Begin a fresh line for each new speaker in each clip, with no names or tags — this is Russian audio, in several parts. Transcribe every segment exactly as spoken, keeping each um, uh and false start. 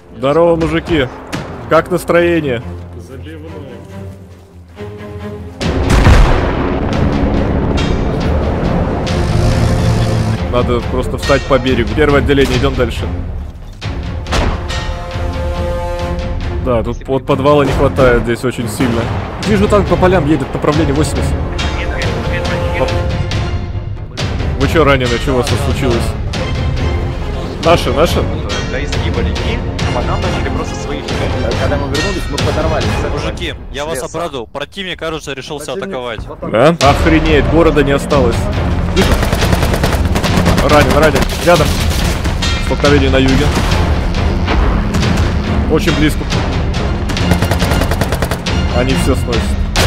Здорово, мужики. Как настроение?
Забивной.
Надо просто встать по берегу. Первое отделение, идем дальше. Да, тут от подвала не хватает здесь очень сильно. Вижу, танк по полям едет, направление восемьдесят. Вы чё ранены? Чего у вас тут случилось? Наши, наши?
Да изгибали и по нам начали просто своих играть.
Когда мы вернулись, мы подорвали.
Мужики, я вас обрадовал. Противник, кажется, решился атаковать.
Да? Охренеть, города не осталось. Вижу. Ранен, ранен. Рядом. Столкновение на юге. Очень близко. Они все сносят.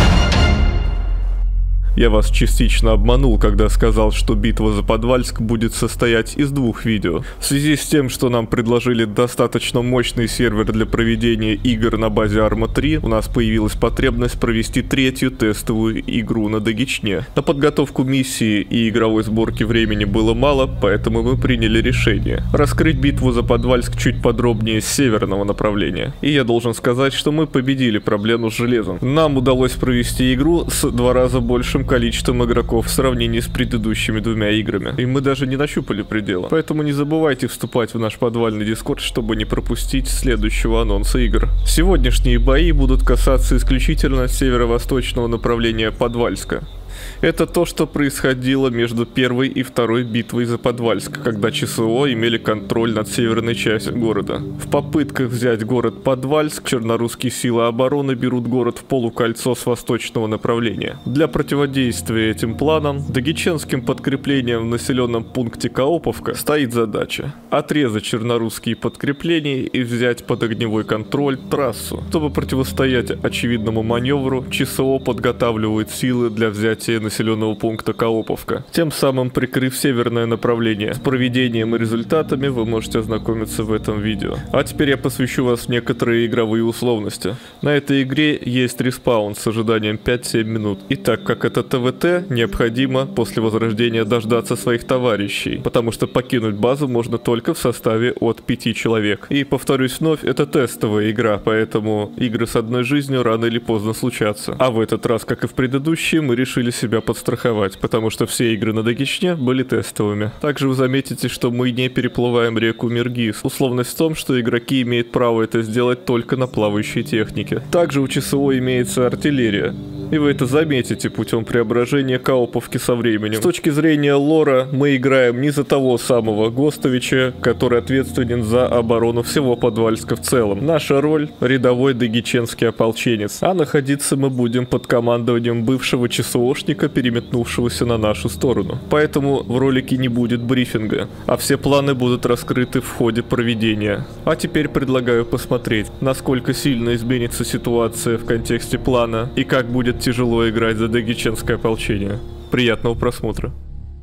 Я вас частично обманул, когда сказал, что битва за Подвальск будет состоять из двух видео. В связи с тем, что нам предложили достаточно мощный сервер для проведения игр на базе Арма три, у нас появилась потребность провести третью тестовую игру на Дагичне. На подготовку миссии и игровой сборки времени было мало, поэтому мы приняли решение раскрыть битву за Подвальск чуть подробнее с северного направления. И я должен сказать, что мы победили проблему с железом. Нам удалось провести игру с два раза большим количеством игроков в сравнении с предыдущими двумя играми. И мы даже не нащупали предела. Поэтому не забывайте вступать в наш подвальный дискорд, чтобы не пропустить следующего анонса игр. Сегодняшние бои будут касаться исключительно северо-восточного направления Подвальска. Это то, что происходило между первой и второй битвой за Подвальск, когда ЧСО имели контроль над северной частью города. В попытках взять город Подвальск, чернорусские силы обороны берут город в полукольцо с восточного направления. Для противодействия этим планам, дагичанским подкреплением в населенном пункте Каоповка стоит задача отрезать чернорусские подкрепления и взять под огневой контроль трассу. Чтобы противостоять очевидному маневру, ЧСО подготавливает силы для взятия населенного пункта Каоповка, тем самым прикрыв северное направление. С проведением и результатами вы можете ознакомиться в этом видео. А теперь я посвящу вас в некоторые игровые условности. На этой игре есть респаун с ожиданием пять-семь минут. И так как это ТВТ, необходимо после возрождения дождаться своих товарищей, потому что покинуть базу можно только в составе от пяти человек. И повторюсь вновь, это тестовая игра, поэтому игры с одной жизнью рано или поздно случатся. А в этот раз, как и в предыдущие, мы решили себя подстраховать, потому что все игры на Дагичне были тестовыми. Также вы заметите, что мы не переплываем реку Миргиз. Условность в том, что игроки имеют право это сделать только на плавающей технике. Также у ЧСО имеется артиллерия. И вы это заметите путем преображения Каоповки со временем. С точки зрения лора, мы играем не за того самого Гостовича, который ответственен за оборону всего Подвальска в целом. Наша роль — рядовой дагиченский ополченец, а находиться мы будем под командованием бывшего ЧСОшника, переметнувшегося на нашу сторону. Поэтому в ролике не будет брифинга, а все планы будут раскрыты в ходе проведения. А теперь предлагаю посмотреть, насколько сильно изменится ситуация в контексте плана и как будет тяжело играть за дагиченское ополчение. Приятного просмотра.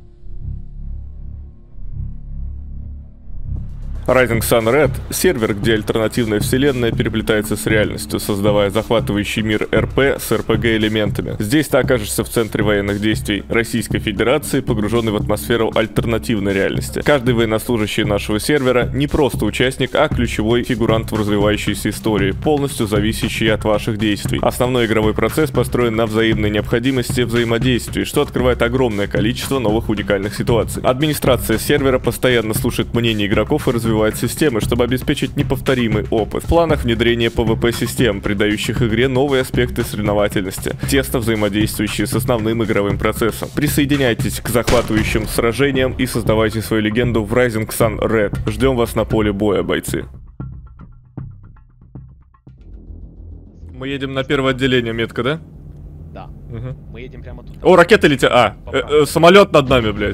Rising Sun Red — сервер, где альтернативная вселенная переплетается с реальностью, создавая захватывающий мир эр пэ с эр пэ гэ элементами. Здесь ты окажешься в центре военных действий Российской Федерации, погруженный в атмосферу альтернативной реальности. Каждый военнослужащий нашего сервера не просто участник, а ключевой фигурант в развивающейся истории, полностью зависящий от ваших действий. Основной игровой процесс построен на взаимной необходимости взаимодействия, что открывает огромное количество новых уникальных ситуаций. Администрация сервера постоянно слушает мнение игроков и развивает системы, чтобы обеспечить неповторимый опыт. В планах внедрение пэ вэ пэ-систем, придающих игре новые аспекты соревновательности, тесно взаимодействующие с основным игровым процессом. Присоединяйтесь к захватывающим сражениям и создавайте свою легенду в Rising Sun Red. Ждем вас на поле боя, бойцы. Мы едем на первое отделение, метка, да?
Да.
Угу.
Мы едем прямо тут.
О, ракеты летят. А, э, э, самолет над нами, блядь.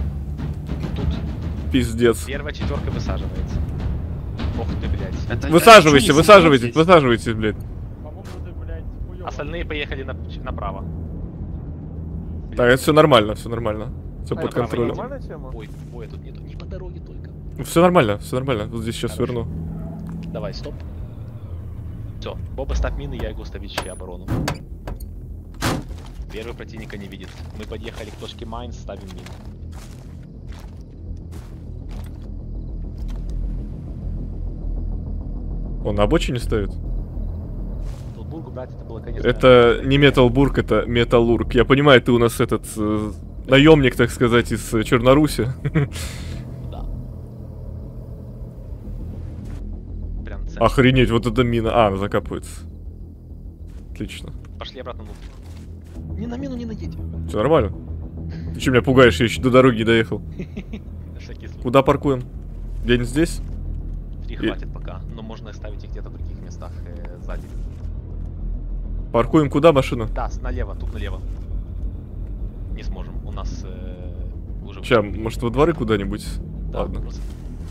Пиздец.
Первая четверка высаживается. Ох ты, блядь.
Это,
Высаживайся, высаживайтесь, высаживайтесь, блядь.
Остальные поехали на, направо.
Да, это все нормально, все нормально. Все
А,
под
направо
контролем.
Нормальная тема?
Ой, боя тут нету. Не по дороге только.
Все нормально, все нормально. Вот здесь сейчас
Хорошо.
сверну.
Давай, стоп. Все, Боба, ставь мины, я Густавич оборону. Первый противника не видит. Мы подъехали к точке Майн, ставим мины.
Он на обочине стоит?
Металлург убрать это было, конечно...
Это не Металлург, это Металлург. Я понимаю, ты у нас этот э, наемник, так сказать, из э, Черноруси.
Да. Прям цель.
Охренеть, вот это мина. А, она закапывается. Отлично.
Пошли обратно внутрь. Не на мину, не наедь.
Все нормально. Ты что меня пугаешь? Я еще до дороги не доехал.
На всякий случай.
Куда паркуем? Где-нибудь здесь?
Три
И-
хватит пока, но можно оставить их где-то в других местах э, сзади.
Паркуем куда машину?
Да, с- налево, тут налево. Не сможем, у нас э, уже...
Сейчас, может во дворы куда-нибудь?
Да,
Ладно.
просто-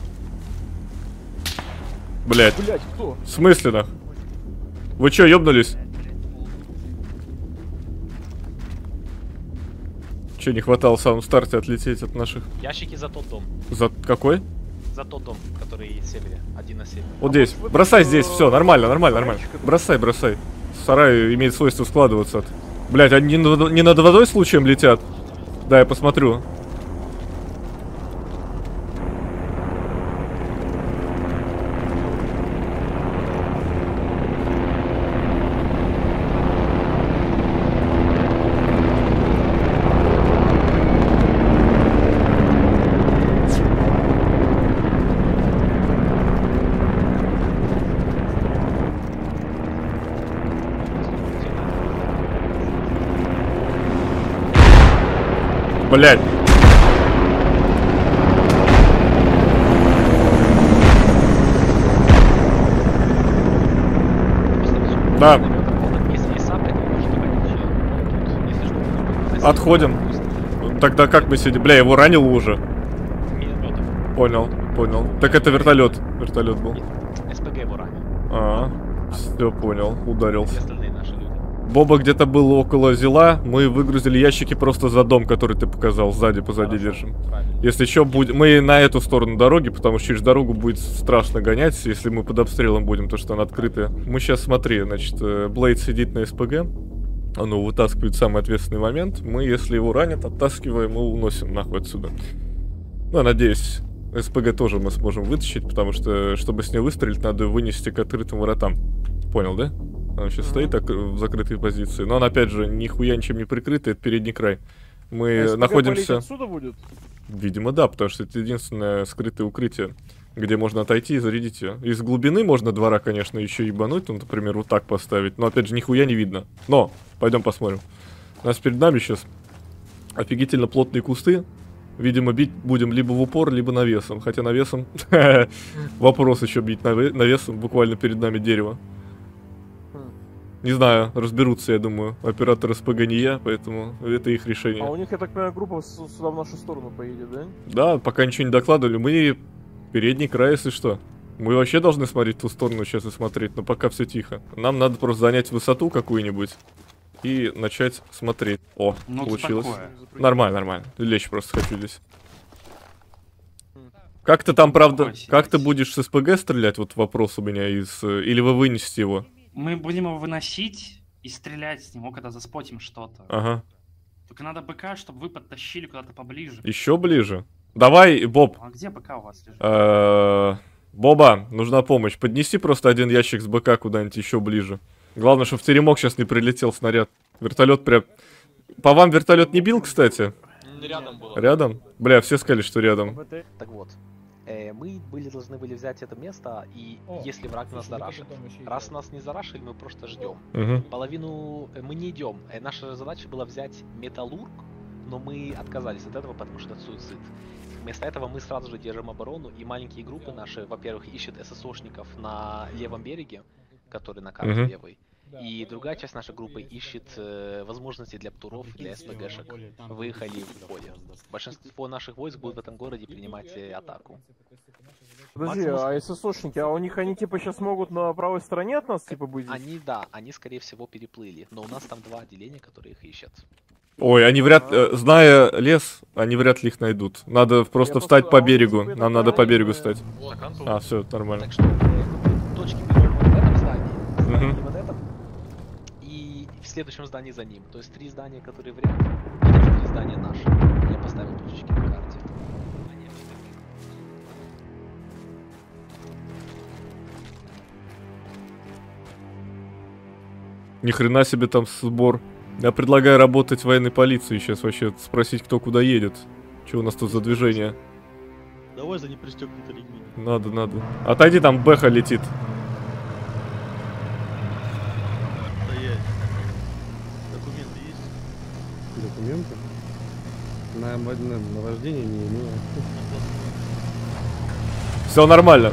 Блять.
Блять, кто?
В смысле, нах? Вы чё, ёбнулись? Че, не хватало в самом старте отлететь от наших?
Ящики за тот дом.
За какой?
За тот дом, который в севере. Один на севере.
Вот здесь. Бросай здесь, все, нормально, нормально, нормально. Бросай, бросай. Сарай имеет свойство складываться. Блять, они не, над- не над водой случаем летят? Да, я посмотрю. Блять. Да.
Если и саприк, то может быть, тут, если что,
Отходим. Тогда как мы сидим? Бля, его ранил уже.
минометом.
Понял, понял. Так это вертолет. Вертолет был.
СПГ его ранил.
А, все понял. Ударился.
Все остальные наши люди.
Боба где-то был около зела. Мы выгрузили ящики просто за дом, который ты показал. Сзади, позади
Хорошо,
держим.
правильно.
Если что, будет... мы на эту сторону дороги, потому что через дорогу будет страшно гонять, если мы под обстрелом будем, то что она открытая. Мы сейчас, смотри, значит, э, Блейд сидит на СПГ. Он его вытаскивает в самый ответственный момент. Мы, если его ранят, оттаскиваем и уносим нахуй отсюда. Ну, я надеюсь, СПГ тоже мы сможем вытащить, потому что, чтобы с нее выстрелить, надо ее вынести к открытым воротам. Понял, да? Она сейчас стоит так в закрытой позиции. Но она, опять же, нихуя ничем не прикрыта, это передний край. Мы
СПГ
находимся...
палить отсюда будет?
Видимо, да, потому что это единственное скрытое укрытие, где можно отойти и зарядить ее. Из глубины можно двора, конечно, еще ебануть, ну, например, вот так поставить, но, опять же, нихуя не видно. Но, пойдем посмотрим. У нас перед нами сейчас офигительно плотные кусты. Видимо, бить будем либо в упор, либо навесом. Хотя навесом... Вопрос еще бить наве- навесом, буквально перед нами дерево. Не знаю, разберутся, я думаю. Оператор СПГ не я, поэтому это их решение.
А у них, я так понимаю, группа с- сюда в нашу сторону поедет, да?
Да, пока ничего не докладывали. Мы передний край, если что. Мы вообще должны смотреть в ту сторону сейчас и смотреть, но пока все тихо. Нам надо просто занять высоту какую-нибудь и начать смотреть. О,
Ну,
получилось.
такое.
Нормально, нормально. Лечь просто хочу здесь. Как ты там, правда,
Такое себе.
как ты будешь с СПГ стрелять? Вот вопрос у меня из... э, Или вы вынесете его?
Мы будем его выносить и стрелять с него, когда заспотим что-то.
Ага.
Только надо БК, чтобы вы подтащили куда-то поближе.
Еще ближе? Давай, Боб.
А где БК у вас лежит?
Э, Боба, нужна помощь. Поднеси просто один ящик с БК куда-нибудь еще ближе. Главное, чтобы в теремок сейчас не прилетел снаряд. Вертолет прям... По вам вертолет не бил, кстати?
Рядом было.
Рядом? Бля, все сказали, что рядом.
Так вот, э, мы были должны были взять это место, и если враг нас зарашит. Раз нас не зарашили, мы просто ждем.
Угу.
Половину э, мы не идем. Э, наша задача была взять металлург, но мы отказались от этого, потому что это суицид. Вместо этого мы сразу же держим оборону, и маленькие группы наши, во-первых, ищут ССОшников на левом береге, который на карте
Мгм.
левой. И другая часть нашей группы ищет э, возможности для птуров, для СПГшек. Выехали в поле. Большинство наших войск будет в этом городе принимать э, атаку.
Подожди, а ССОшники, а у них они типа сейчас могут на правой стороне от нас типа быть?
Они, да, они скорее всего переплыли, но у нас там два отделения, которые их ищут.
Ой, они вряд... э, зная лес, они вряд ли их найдут. Надо просто
Я
встать
просто-
по
а он
берегу.
тебе
Нам надо
такая,
по берегу
э,
встать. А, все, нормально.
Так что э, точки берем вот в этом здании, здании
Мгм.
вот этом, и в следующем здании за ним. То есть три здания, которые в ряд, вот эти три здания наши. Я поставил точечки на карте.
Ни хрена себе там сбор. Я предлагаю работать в военной полиции сейчас вообще, спросить, кто куда едет. Что у нас тут за движение?
Давай за непристегнутой ремень.
Надо, надо. Отойди, там Бэха летит.
Стоять. Документы есть?
Документы? На, на, на рождение не имею.
Все нормально.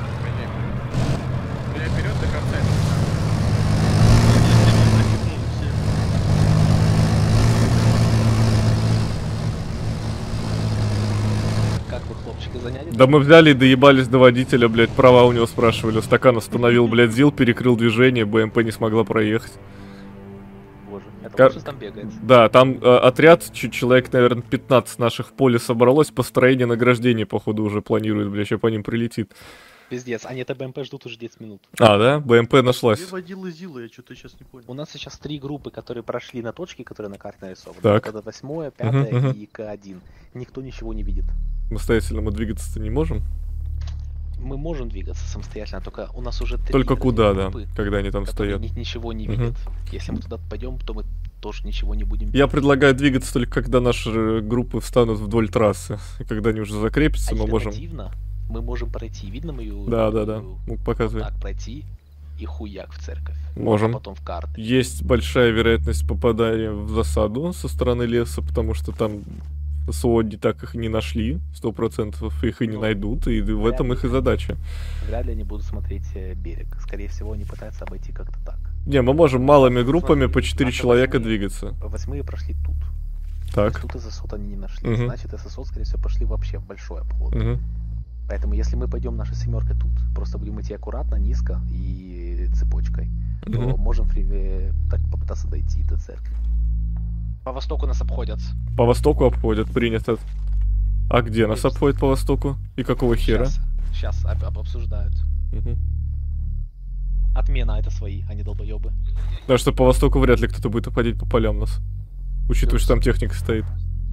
Как вы, хлопчики, заняли?
Да мы взяли и доебались до водителя, блядь, права у него спрашивали. Стакан остановил, блядь, ЗИЛ, перекрыл движение, БМП не смогла проехать.
Боже, это
Кар-
лучше там бегает.
Да, там э, отряд, чуть человек, наверное, пятнадцать наших в поле собралось, построение награждения, походу, уже планирует, блядь, еще по ним прилетит.
Пиздец, они это БМП ждут уже десять минут.
А, да? БМП нашлась.
Где водила Зила, я что-то сейчас не понял.
У нас сейчас три группы, которые прошли на точки, которые на карте нарисованы.
Так.
Это восьмое, пятое
Мгм, мгм.
и К один. Никто ничего не видит.
Самостоятельно мы двигаться-то не можем.
Мы можем двигаться самостоятельно, только у нас уже три
Только куда, да,
группы,
когда они там
которые
стоят.
ни- ничего не
Мгм.
видят. Если мы туда пойдем, то мы тоже ничего не будем видеть.
Я предлагаю двигаться только когда наши э, группы встанут вдоль трассы. И когда они уже закрепятся, мы можем...
Альтернативно, мы можем пройти. Видно мою...
Да, да, да.
мою-
Ну,
Вот
показывай.
так пройти и хуяк в церковь.
Можем.
А потом в карты.
Есть большая вероятность попадания в засаду со стороны леса, потому что там СОДи так их не нашли, сто процентов их и не
Ну,
найдут, и в
вряд
этом
ли.
их и задача.
Вряд ли они будут смотреть э, берег. Скорее всего, они пытаются обойти как-то так.
Не, мы можем малыми группами по четыре
Наши
человека
восьмые-
двигаться.
Восьмые прошли тут.
Так.
Тут ССО они не нашли.
Мгм.
Значит, ССО, скорее всего, пошли вообще в большое походу.
Мгм.
Поэтому, если мы пойдем нашей семеркой тут, просто будем идти аккуратно, низко и цепочкой, то
Мгм.
можем фри- э, так попытаться дойти до церкви. По востоку нас обходят.
По востоку обходят, принято. А где нас
Есть.
обходят по востоку? И какого хера?
Сейчас, сейчас об- об- обсуждают.
Мгм.
Отмена, это свои, они долбоебы.
Да, что по востоку вряд ли кто-то будет обходить по полям нас. Учитывая, что там техника стоит.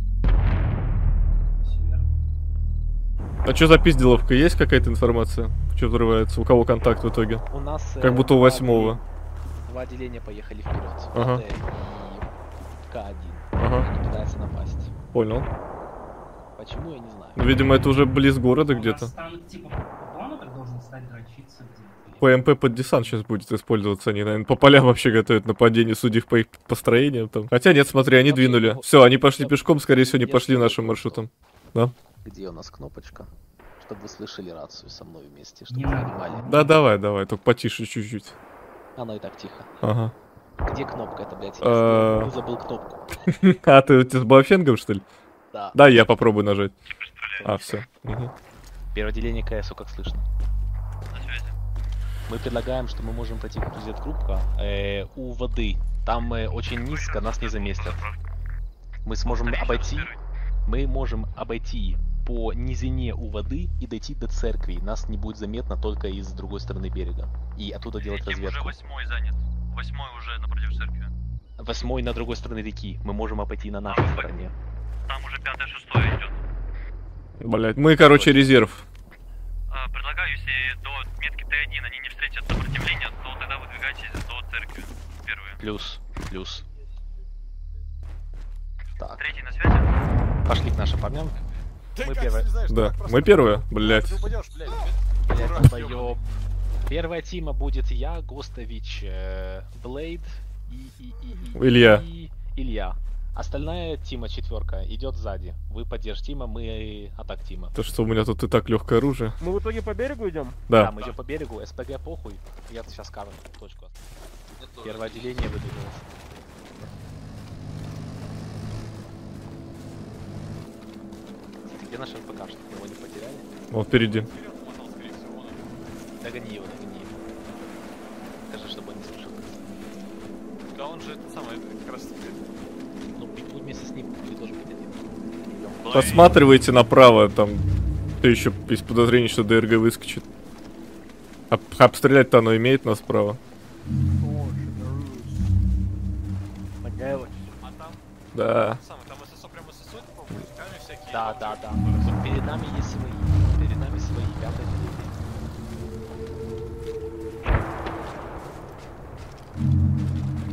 А что за пизделовка? Есть какая-то информация? Что взрывается? У кого контакт в итоге?
У нас...
Как
э,
будто у
два
восьмого.
отделения- Два отделения поехали вперед.
Ага.
ПТ и К один.
Ага,
Они пытаются напасть.
понял.
Почему, я не знаю.
Ну, видимо, это уже близ города
У нас
где-то.
там, типа, по плану так должен стать дрочиться где-то.
ПМП под десант сейчас будет использоваться. Они, наверное, по полям вообще готовят нападение, судив по их построениям там. Хотя нет, смотри, они
Вообще,
двинули.
ну,
Все, они пошли
я-
пешком, скорее всего, не
я
пошли
что
нашим
такое
маршрутом.
Где у нас кнопочка? Чтобы вы слышали рацию со мной вместе, чтобы
Не
вы
надо.
понимали.
Да, давай, давай, только потише чуть-чуть.
Оно и так тихо.
Ага.
Где кнопка это, блядь?
Э.
Я забыл кнопку.
А, ты, ты с Баофенгом, что ли?
Да.
Да, я попробую нажать. А, все.
Первое отделение КСУ, как слышно. Мы предлагаем, что мы можем пойти как группа э, у воды. Там э, очень низко, нас не заместят. Мы сможем обойти. Мы можем обойти по низине у воды и дойти до церкви. Нас не будет заметно только из другой стороны берега. И оттуда делать разведку.
восьмой занят. Восьмой уже напротив церкви.
Восьмой на другой стороне реки. Мы можем обойти на нашей стороне.
Там уже пятое, шестое идет.
Блять, мы, короче, резерв.
Предлагаю, если до метки Т один они не встретят сопротивления, то тогда выдвигайтесь до церкви. Первые.
Плюс, плюс. Так,
Третий на связи.
пошли к нашим парням. Мы первые.
Да, мы первые, блять.
Блядь, долбоёб. Первая тима будет я, Гостович, э, Блейд и, и, и, и-
Илья.
и Илья. Остальная тима четверка идет сзади. Вы поддержь тима, мы атак тима.
То, что у меня тут и так легкое оружие.
Мы в итоге по берегу идем?
Да,
Да.
мы идем по берегу, СПГ похуй. Я сейчас скажу точку. Первое отделение выдвинулось. Кстати, где наш РПК, чтобы его не потеряли?
Вот впереди.
Догони его, догони его. Скажи, чтобы он не слышал.
Да он же это самое, как раз таки.
Ну, будь вместе с ним, вы тоже быть один. Идем.
Посматривайте направо, там. Ты еще есть подозрение, что ДРГ выскочит. Об- обстрелять-то оно имеет нас справа.
Нагайло.
А там,
Да.
самое, там ССО прям ССО, типа, мужиками всякие.
Да, да, да. Вот перед нами есть свои. Перед нами свои. Пятое отделение.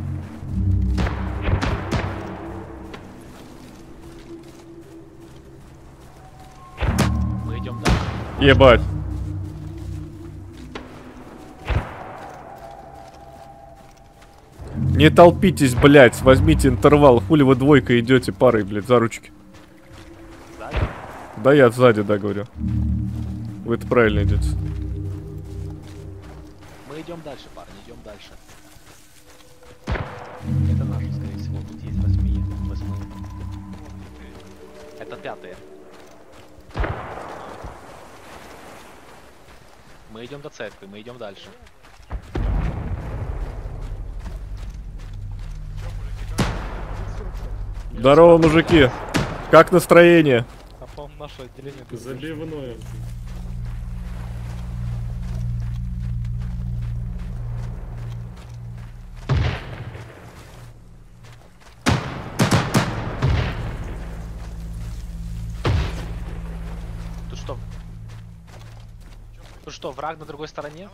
Ебать. Не толпитесь, блядь, возьмите интервал. Хули вы двойка идете парой, блядь, за ручки.
Сзади?
Да я сзади, да, говорю. Вы это правильно идете.
Мы идем дальше, парни, идем дальше. Это наши, скорее всего, тут есть восьми, восьмые. Это пятые. Мы идем до церкви, мы идем дальше.
Здорово, мужики. Как настроение?
А по наше отделение...
Забивное.
Тут что? Тут что, враг на другой стороне?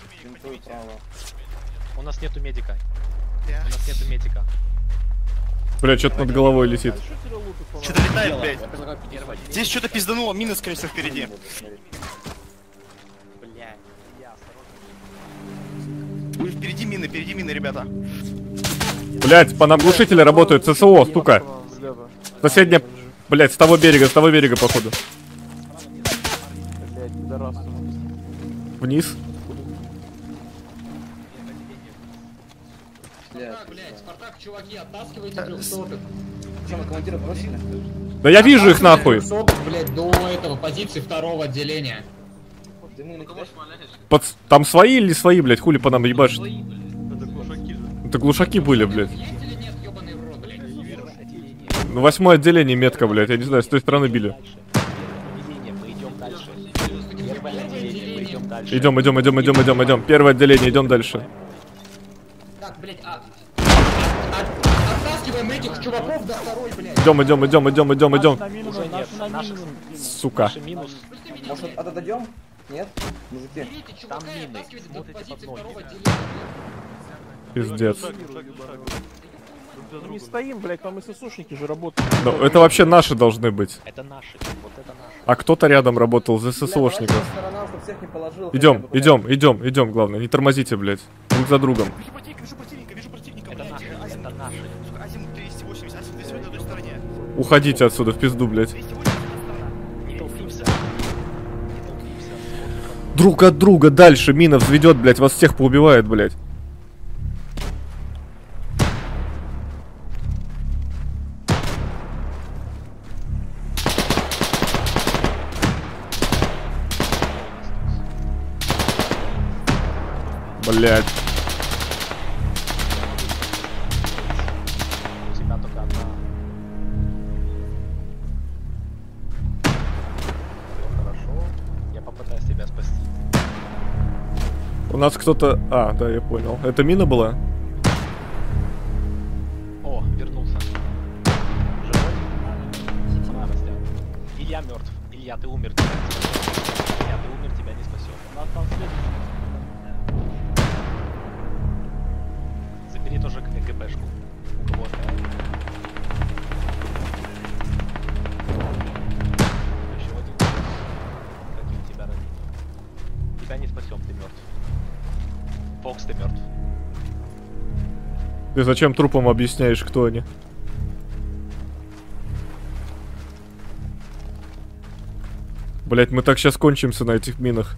У нас нету медика. У нас нету медика.
Бля, что-то над головой летит.
Что-то летает, блядь. Здесь что-то пиздануло, мина, скорее всего, впереди. Ой, впереди мины, впереди мины, ребята.
Блять, по нам глушители работают, ЦСО, сука. Соседняя, блять, с того берега, с того берега, походу. Вниз.
Спартак, блядь, Спартак, чуваки, оттаскивайте трехсотых. Что, командира бросили?
Да я вижу их нахуй.
трехсотых, блядь, до этого позиции второго отделения.
Под... Там свои или не свои, блять, хули по нам ебашит?
Это глушаки же.
Это глушаки были, блять.
Есть или нет, ёбаный в рот, блядь?
Ну, восьмое отделение метка, блять, я не знаю, с той стороны били.
Отделение, мы идем дальше. Первое отделение, мы идем дальше.
Идем, идем, идем, идем, идем, идем. Первое отделение, идем дальше.
Так, блядь, а... от- Оттаскиваем этих чуваков до второй, блядь.
Идем, идем, идем, идем, идем, идем.
Уже нет, наши,
Сука.
наши минус.
Может, отойдем? Нет? Мужики.
Берите чувака
Там
и
мины,
оттаскивайте до
смотрите
позиции
под ноги.
второго отделения.
Пиздец.
Шаг, шаг, шаг. Друг за
Ну не
другом.
стоим, блядь, там ССУшники же работают.
Ну, это вообще наши должны быть.
Это наши, вот это наши.
А кто-то рядом работал из
Бля,
ССОшников.
давайте по сторонам, чтоб всех не положил,
Идем,
хотя бы, блядь.
идем, идем, идем, главное, не тормозите, блядь. Друг за другом.
Вижу противника, вижу противника, вижу противника,
Это
блядь.
наши,
Азим,
это наши.
сука, Азим двести восемьдесят, Азим двести восемьдесят на той стороне.
Уходите отсюда, в пизду, блядь.
двести восемьдесят сторона.
Не толпимся. Не толпимся.
Друг от друга дальше, мина взведет, блядь, вас всех поубивает, блядь. Блядь.
У тебя только одна. Всё хорошо. Я попытаюсь тебя спасти.
У нас кто-то... А, да, я понял. Это мина была?
О, вернулся. Живой? А, растяг. Илья мертв. Илья, ты умер. Тебя не спасет. Илья, ты умер, тебя не спасет. Нас там следующий. Забери тоже ГПшку. У кого АК. Еще один. Какие у тебя ранения? Тебя не спасем, ты мертв. Фокс, ты мертв.
Ты зачем трупам объясняешь, кто они? Блять, мы так сейчас кончимся на этих минах.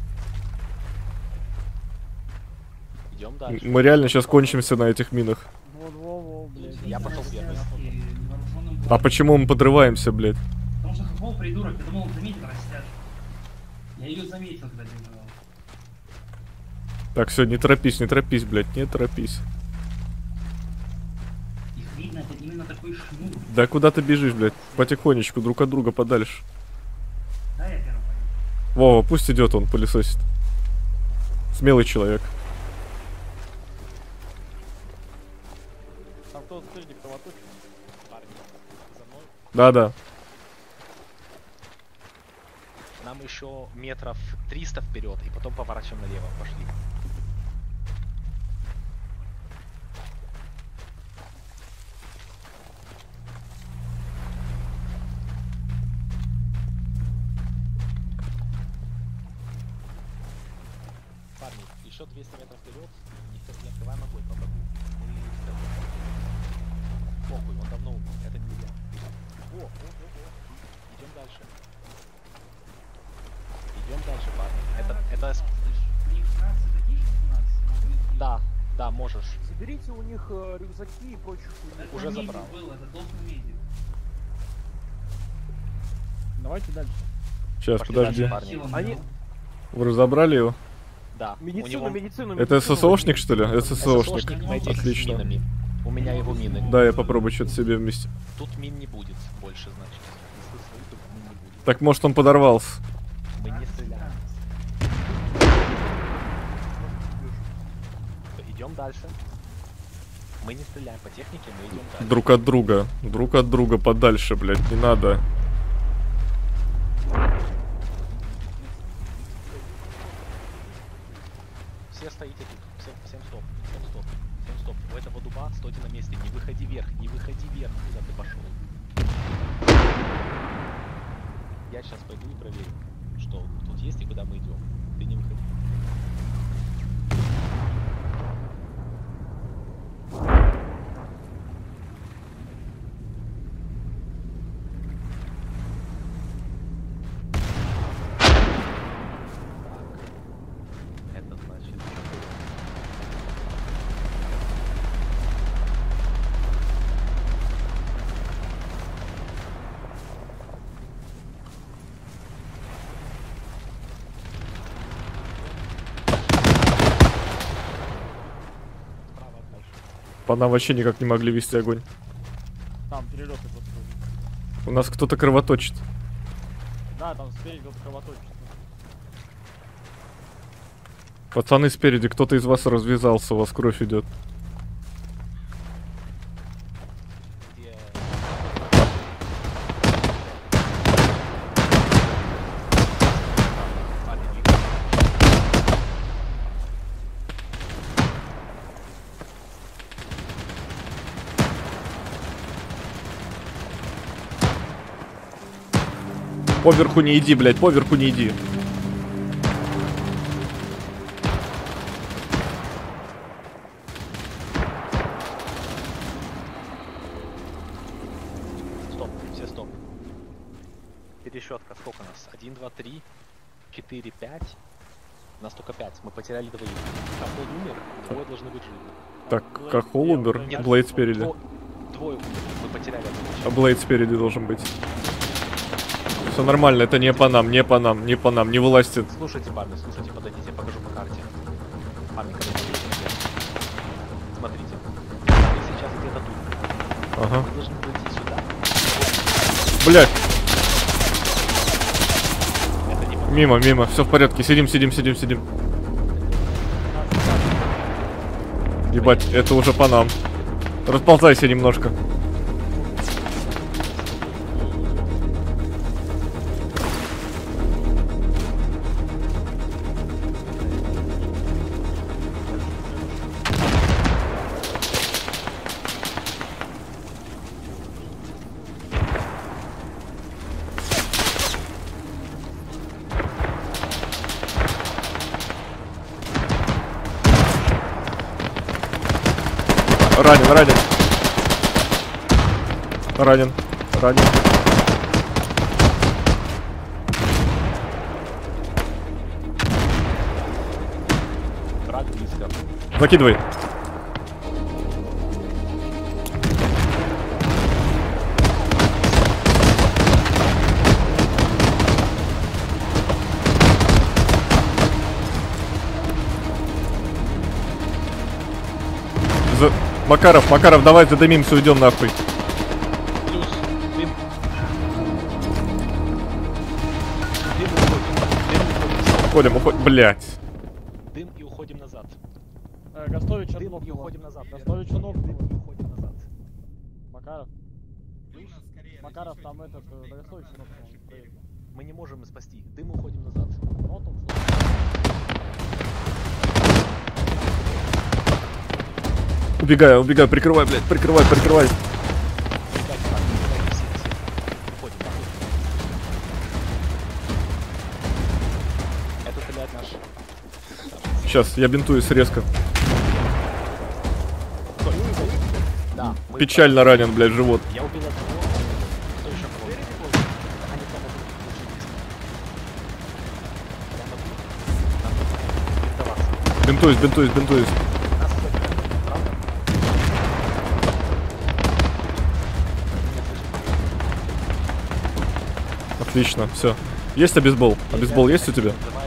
Идем дальше.
Мы реально сейчас кончимся на этих минах.
Я пошел первый.
А почему мы подрываемся, блядь?
Потому что футбол придурок, я думал, он заметит растяжку. Я ее заметил, когда бежал.
Так, все, не торопись, не торопись, блядь, не торопись.
Их видно, это именно такой шнур.
Да куда ты бежишь, блядь? Потихонечку, друг от друга подальше.
Да, я первый пойду.
Вова, пусть идет он, пылесосит. Смелый человек.
Там кто-то спереди кровоточит.
Парни, за мной.
Да-да.
Нам еще метров триста вперед, и потом поворачиваем налево. Пошли. еще двести метров вперед, не открываем огонь по боку. Мы похуй, он давно умер, это нельзя. О, о, о, о. Идем дальше. Идем дальше, парни. Это, это... Да, да, можешь.
Заберите у них э, рюкзаки и прочую хуйню.
Уже забрал.
Давайте дальше.
Сейчас,
Пошли
подожди.
дальше, парни.
Они...
Вы разобрали его?
Да.
Медицину,
у него...
медицину,
Это
медицину.
ССОшник, что ли? ССОшник.
ССОшник, медик с
Отлично.
минами. У меня его мины.
Да, я попробую что-то себе вместе.
Тут мин не будет больше, значит. Если свои, то мин не будет.
Так, может, он подорвался?
Мы не стреляем. Идем дальше. Мы не стреляем по технике, мы идем дальше.
Друг от друга. Друг от друга подальше, блядь, не надо.
Все стоите тут. Всем, всем стоп. Всем стоп. Всем стоп. У этого дуба стойте на месте. Не выходи вверх. Не выходи вверх, куда ты пошел. Я сейчас пойду и проверю, что тут есть и куда мы идем. Ты не выходи. Это значит... Справа дальше.
По нам вообще никак не могли вести огонь.
Там перелеты просто.
У нас кто-то кровоточит.
Да, там спереди кто-то кровоточит.
Пацаны спереди, кто-то из вас развязался, у вас кровь идет.
Где... Ладно, двигай.
Поверху не иди, блядь, поверху не иди.
Стоп, все стоп. Пересчетка, сколько нас? один, два, три, четыре, пять. Нас только пять. Мы потеряли двоих. Хохол умер, двое должны быть живы.
Так, Хохол умер,
Нет,
Блейд спереди.
дво- Двое умерли, мы потеряли одного
А
человека.
Блейд спереди должен быть. Все нормально, это не по нам, не по нам, не по нам, не вылазьте.
Слушайте, парни, слушайте, подойдите, я покажу по карте. Парни, короче, смотрите. Мы сейчас где-то тут.
Ага.
Мы должны пройти сюда.
Блядь,
Это не по-
мимо, мимо, все в порядке, сидим, сидим, сидим, сидим. Ебать, это уже по нам. Расползайся немножко. Ранен, ранен. Ранен, ранен.
Рад близко.
Закидывай. За... Макаров, Макаров, давай задымимся, уйдем нахуй.
Плюс дым. Дым уходим. Дым уходим.
Уходим, уходим. Блять.
Дым и уходим назад.
Э, Гастович
Дым и
отнокнуло.
уходим назад.
Гастович
Дым
отнокнуло.
и уходим назад.
Макаров. Макаров, там этот, э, до Гастовича отнокнуло. Проехал.
Мы не можем их спасти. Дым и уходим назад.
Вот он, что.
Убегаю, убегаю, прикрывай, блядь, прикрывай, прикрывай.
Убегать, парни, убегать, все, все. Уходим, нахуй. Это стреляет наш.
Сейчас, я бинтуюсь резко.
Да, мы
Печально ранен, блядь, в живот.
Я убил одного. Кто еще кого? Они там могут получить.
Бинтуюсь, бинтуюсь, бинтуюсь. Отлично, все. Есть обезбол? Обезбол есть у тебя?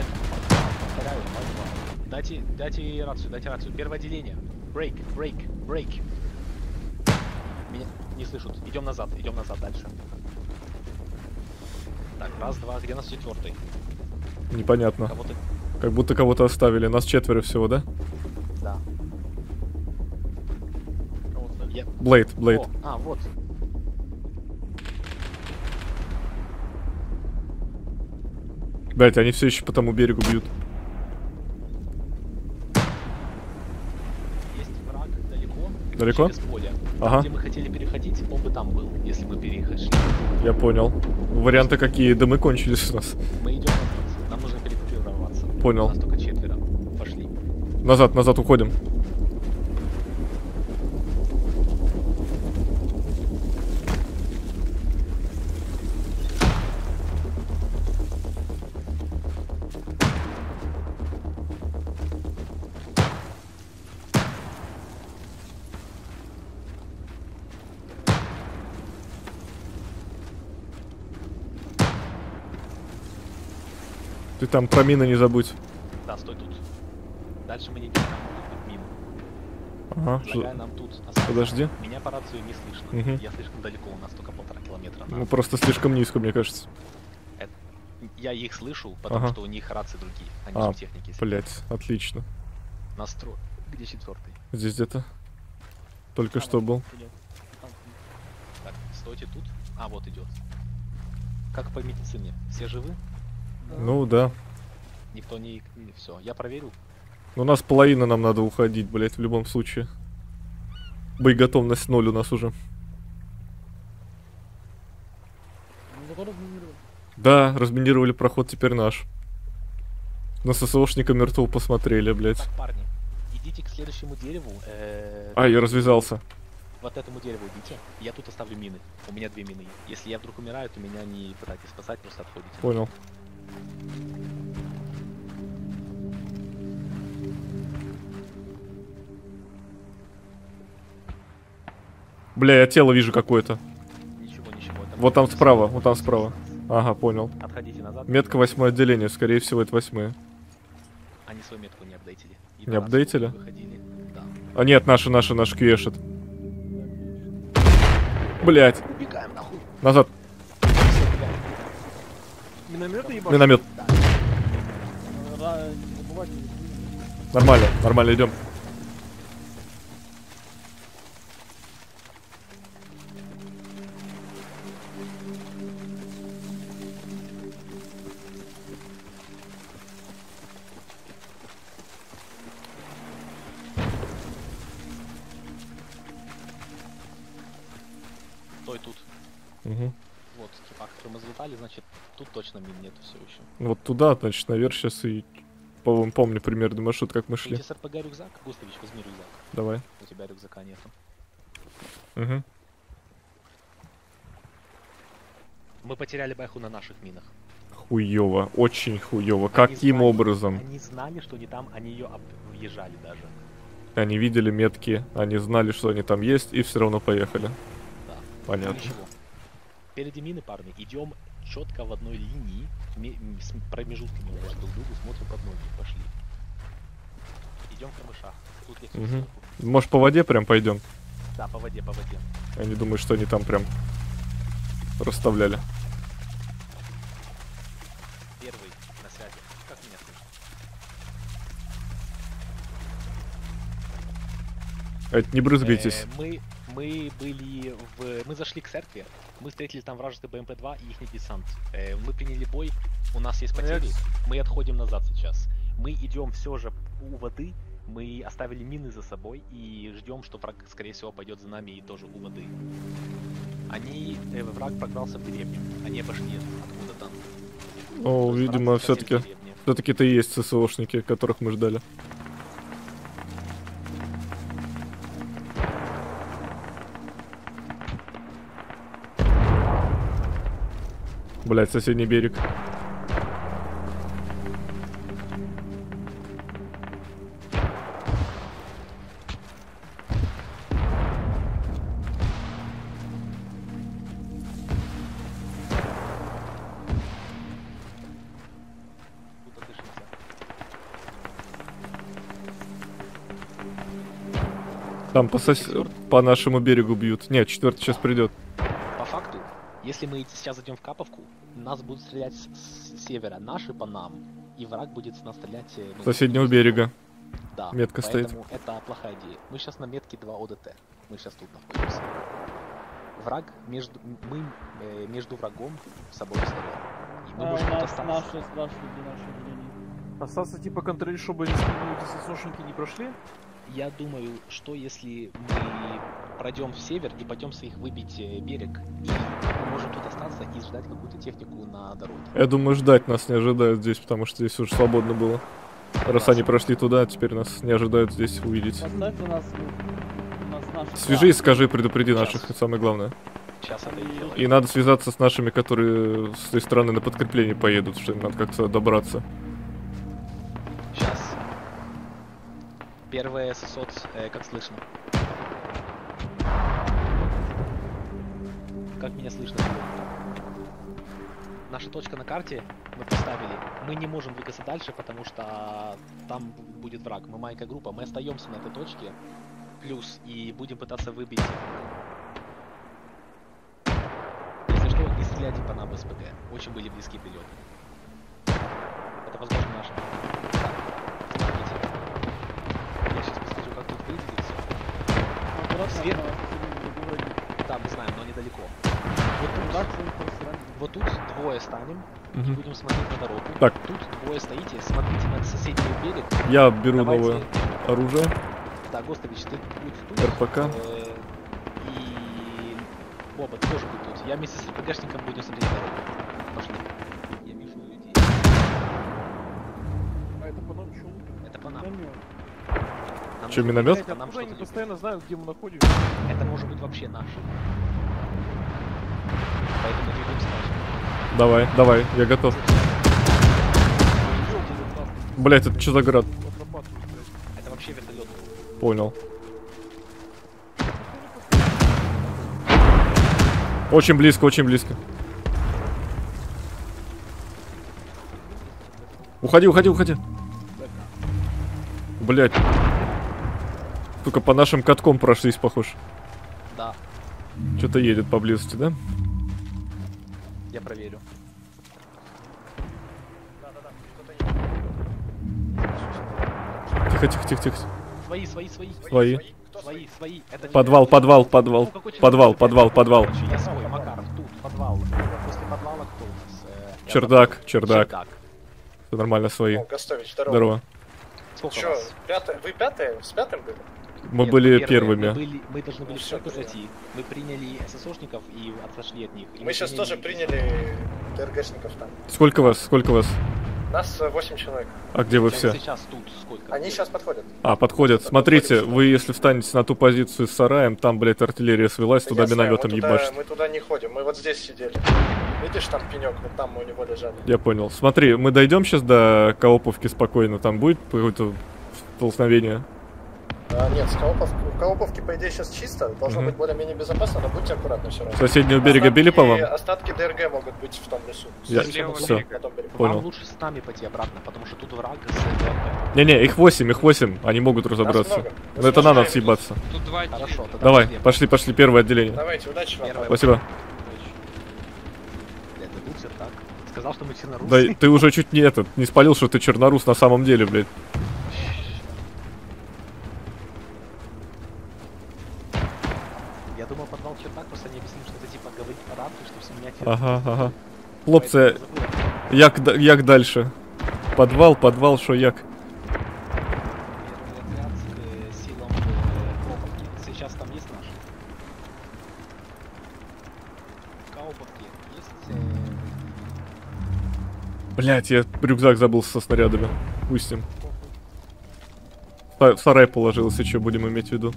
Дайте, дайте рацию, дайте рацию. Первое отделение. Брейк, брейк, брейк. Меня не слышат. Идем назад, идем назад дальше. Так, раз, два, где нас четвертый?
Непонятно.
Кого-то...
Как будто кого-то оставили. Нас четверо всего, да?
Да. Я...
Блейд, Блейд.
О, а, вот.
Блять, они все еще по тому берегу бьют.
Есть враг далеко.
Далеко?
Через поле.
Ага.
Где мы хотели переходить, он бы там был, если мы переехали.
Я понял. Варианты какие? Да мы кончились у нас.
Мы идем назад. Нам нужно перегруппироваться.
Понял.
У нас только четверо. Пошли.
Назад, назад уходим. Ты там про мины не забудь.
Да, стой тут. Дальше мы не идем, там могут быть мины.
Ага.
Предлагаю нам тут остаться.
Подожди.
Меня по рации не слышно.
Угу.
Я слишком далеко, у нас только полтора километра.
Ну просто слишком низко, мне кажется.
Это... Я их слышу, потому
ага.
что у них рации другие. Они
а,
же техники.
блять, отлично.
Настрой. Где четвертый?
Здесь где-то. Только а, что был.
Так, стойте тут. А, вот идет. Как по медицине? Все живы?
Ну да.
Никто не... Все, я проверил.
У нас половина, нам надо уходить, блять, в любом случае. Боеготовность ноль у нас уже. Да, разминировали проход, теперь наш. На ССОшника мертвого посмотрели, блять.
Так, парни, идите к следующему дереву. Э -э
а, я развязался.
Вот этому дереву идите. Я тут оставлю мины. У меня две мины. Если я вдруг умираю, то меня не пытайтесь спасать, просто отходите.
Понял. Бля, я тело вижу какое-то.
Ничего, ничего.
Вот там справа, вот там справа. Ага, понял.
Отходите назад.
Метка восьмое отделение, скорее всего это восьмое.
Они свою метку не апдейтили.
И не апдейтили?
Да.
А нет, наши, наши, наши кьешет. Блять.
Убегаем нахуй.
Назад.
Миномет ебать?
Миномет.
Да.
Нормально, нормально, идем.
Стой тут.
Угу.
Вот, типа, который мы залутали, значит, тут точно мин нету все еще.
Вот туда, значит, наверх сейчас и по помню примерный маршрут, как мы шли.
Идите с РПГ рюкзак. Густавич, возьми рюкзак.
Давай.
У тебя рюкзака нету.
Угу.
Мы потеряли бэху на наших минах.
Хуёво, очень хуёво.
Они
Каким
знали,
образом?
Они знали, что они там, они ее въезжали даже.
Они видели метки, они знали, что они там есть, и все равно поехали.
Да.
Понятно.
Ну, ничего. Впереди мины, парни. Идем четко в одной линии, с промежутками между друг другу, смотрим под ноги. Пошли. Идем в камышах. Тут я
угу. Может, по воде прям пойдем?
Да, по воде, по воде.
Я не думаю, что они там прям расставляли.
Первый на связи. Как меня слышно?
Это не брызгайтесь.
Э, мы, мы были в... Мы зашли к церкви. Мы встретили там вражеский бэ эм пэ два и их десант. Э, мы приняли бой. У нас есть потери. Мы отходим назад сейчас. Мы идем все же у воды. Мы оставили мины за собой и ждем, что враг, скорее всего, пойдет за нами и тоже у воды. Они... Э, враг прогнался в деревню. Они обошли откуда там.
Ну, видимо, все-таки... Все-таки это и есть ССОшники, которых мы ждали. Блять, соседний берег. Там по, сос... по нашему берегу бьют. Нет, четвертый сейчас придет.
По факту, если мы сейчас зайдем в Каповку, нас будут стрелять с, с севера, наши по нам, и враг будет с нас стрелять... Ну,
соседнего берега.
Да,
метка стоит.
Это плохая идея. Мы сейчас на метке два ОДТ. Мы сейчас тут находимся. Враг между... Мы э, между врагом с обоих сторон. И мы
А,
можем
у
тут
нас
остаться.
наши спрашивают, где наши отделения.
Остаться типа контроль, чтобы эти ССОшники не прошли?
Я думаю, что если мы пройдем в север и пойдем с их выбить э, берег, и мы можем тут остаться и ждать какую-то технику на дороге.
Я думаю, ждать нас не ожидают здесь, потому что здесь уже свободно было. Раз они прошли туда, теперь нас не ожидают здесь увидеть.
Поставьте нас, у нас наши...
Свяжи и скажи, предупреди наших, это самое главное.
Сейчас это и делаем.
И надо связаться с нашими, которые с той стороны на подкрепление поедут, что им надо как-то добраться.
Сейчас. Первое ССО, э, как слышно? Как меня слышно? Наша точка на карте мы поставили. Мы не можем двигаться дальше, потому что там будет враг. Мы маленькая группа, мы остаемся на этой точке. Плюс и будем пытаться выбить. Если что, не стреляйте по нам в СПГ. Очень были близкие прилеты. Это возможно наш. Смотрите. Я сейчас посмотрю, как тут выглядит все. Сверху. Да, мы знаем, но недалеко. Вот тут, вот тут двое станем.
Угу.
Будем смотреть на дорогу.
Так.
Тут двое стоите, смотрите на соседний берег.
Я беру
Давайте...
новое оружие.
Да, Гостович, ты будь тут.
РПК.
Э, и Боба, ты тоже будь тут. Я вместе с РПГшником буду смотреть дорогу. Пошли. Я вижу людей.
А это по нам чё?
Это по нам. Нам
Чё,
нужно
миномет?
понять, а нам
Откуда они
что-то
постоянно знают, где мы находимся?
это может быть вообще наш. Поэтому двигаемся дальше.
Давай, давай, я готов. Блять, это что за град?
Это вообще вертолет.
Понял. Очень близко, очень близко. Уходи, уходи, уходи. Блять. Только по нашим каткам прошлись, похож.
Да,
Что-то едет поблизости, да?
я проверю.
Тихо, тихо, тихо, тихо.
Свои, свои, свои.
Свои.
Свои, свои. Это
Подвал,
не-
подвал, подвал.
Ну, какой
Подвал,
четвертый,
подвал,
пятый?
подвал.
Короче, я свой, Макаров, тут, подвал. После подвала кто у нас? Э, я
Чердак,
забыл.
чердак.
Чердак.
Все нормально, свои.
Гостович, здорово.
Здорово.
Сколько
Чё,
вас?
пятый, вы пятые? С пятым были?
Мы
Нет,
были
первые.
первыми.
Мы, были, мы должны были
Ну,
в
всё,
церковь
понятно.
зайти. Мы приняли ССОшников и отошли от них. И
Мы сейчас тоже приняли ТРГшников там.
Сколько вас? Сколько вас?
Нас э, восемь человек.
А где вы
Сейчас-
все?
Сейчас тут сколько?
Они сейчас подходят.
А, подходят. Смотрите, вы если встанете на ту позицию с сараем, там, блядь, артиллерия свелась,
Да
туда
я знаю,
минометом
мы туда-
ебашит.
Мы туда не ходим, мы вот здесь сидели. Видишь, там пенек, вот там мы у него лежали.
Я понял. Смотри, мы дойдем сейчас до Кооповки спокойно, там будет какое-то столкновение?
А, нет, с Кооповки, в Кооповке, по идее, сейчас чисто, должно
Мгм.
быть более-менее безопасно, но будьте аккуратны все равно.
С соседнего берега били по вам?
Остатки ДРГ могут быть в том лесу.
Я-
С левого
всё.
берега, на том берегу.
Понял.
Вам лучше с нами пойти обратно, потому что тут враг с ДРП.
Не-не, их восемь, их восемь, они могут разобраться.
много.
Но это на нас съебаться.
Тут два
Хорошо, тогда
Давай,
пошли.
пошли, пошли, первое отделение.
Давайте, удачи вам.
Первое.
Спасибо.
Это буксер, так? Сказал, что мы
Да
чернорусские.
ты уже чуть не этот, не спалил, что ты чернорус на самом деле, блядь.
Я думал, подвал чердак, просто не объяснил, что это типа говорить по-рабски, что все менять.
Ага, ага. Хлопці, як, да- як дальше? Подвал, подвал, що як?
Отряд с э, силам э, Кауповки. Сейчас там есть наши? Кауповки есть? э,
Блять, я рюкзак забыл со снарядами. Пустим. В сарай положил, если что, будем иметь в виду.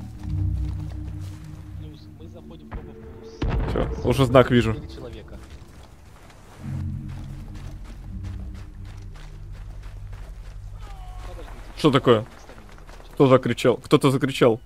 Плюс мы заходим в Кауповку с...
Всё, уже знак вижу.
четыре человека.
Что такое? Кто закричал? Кто-то закричал.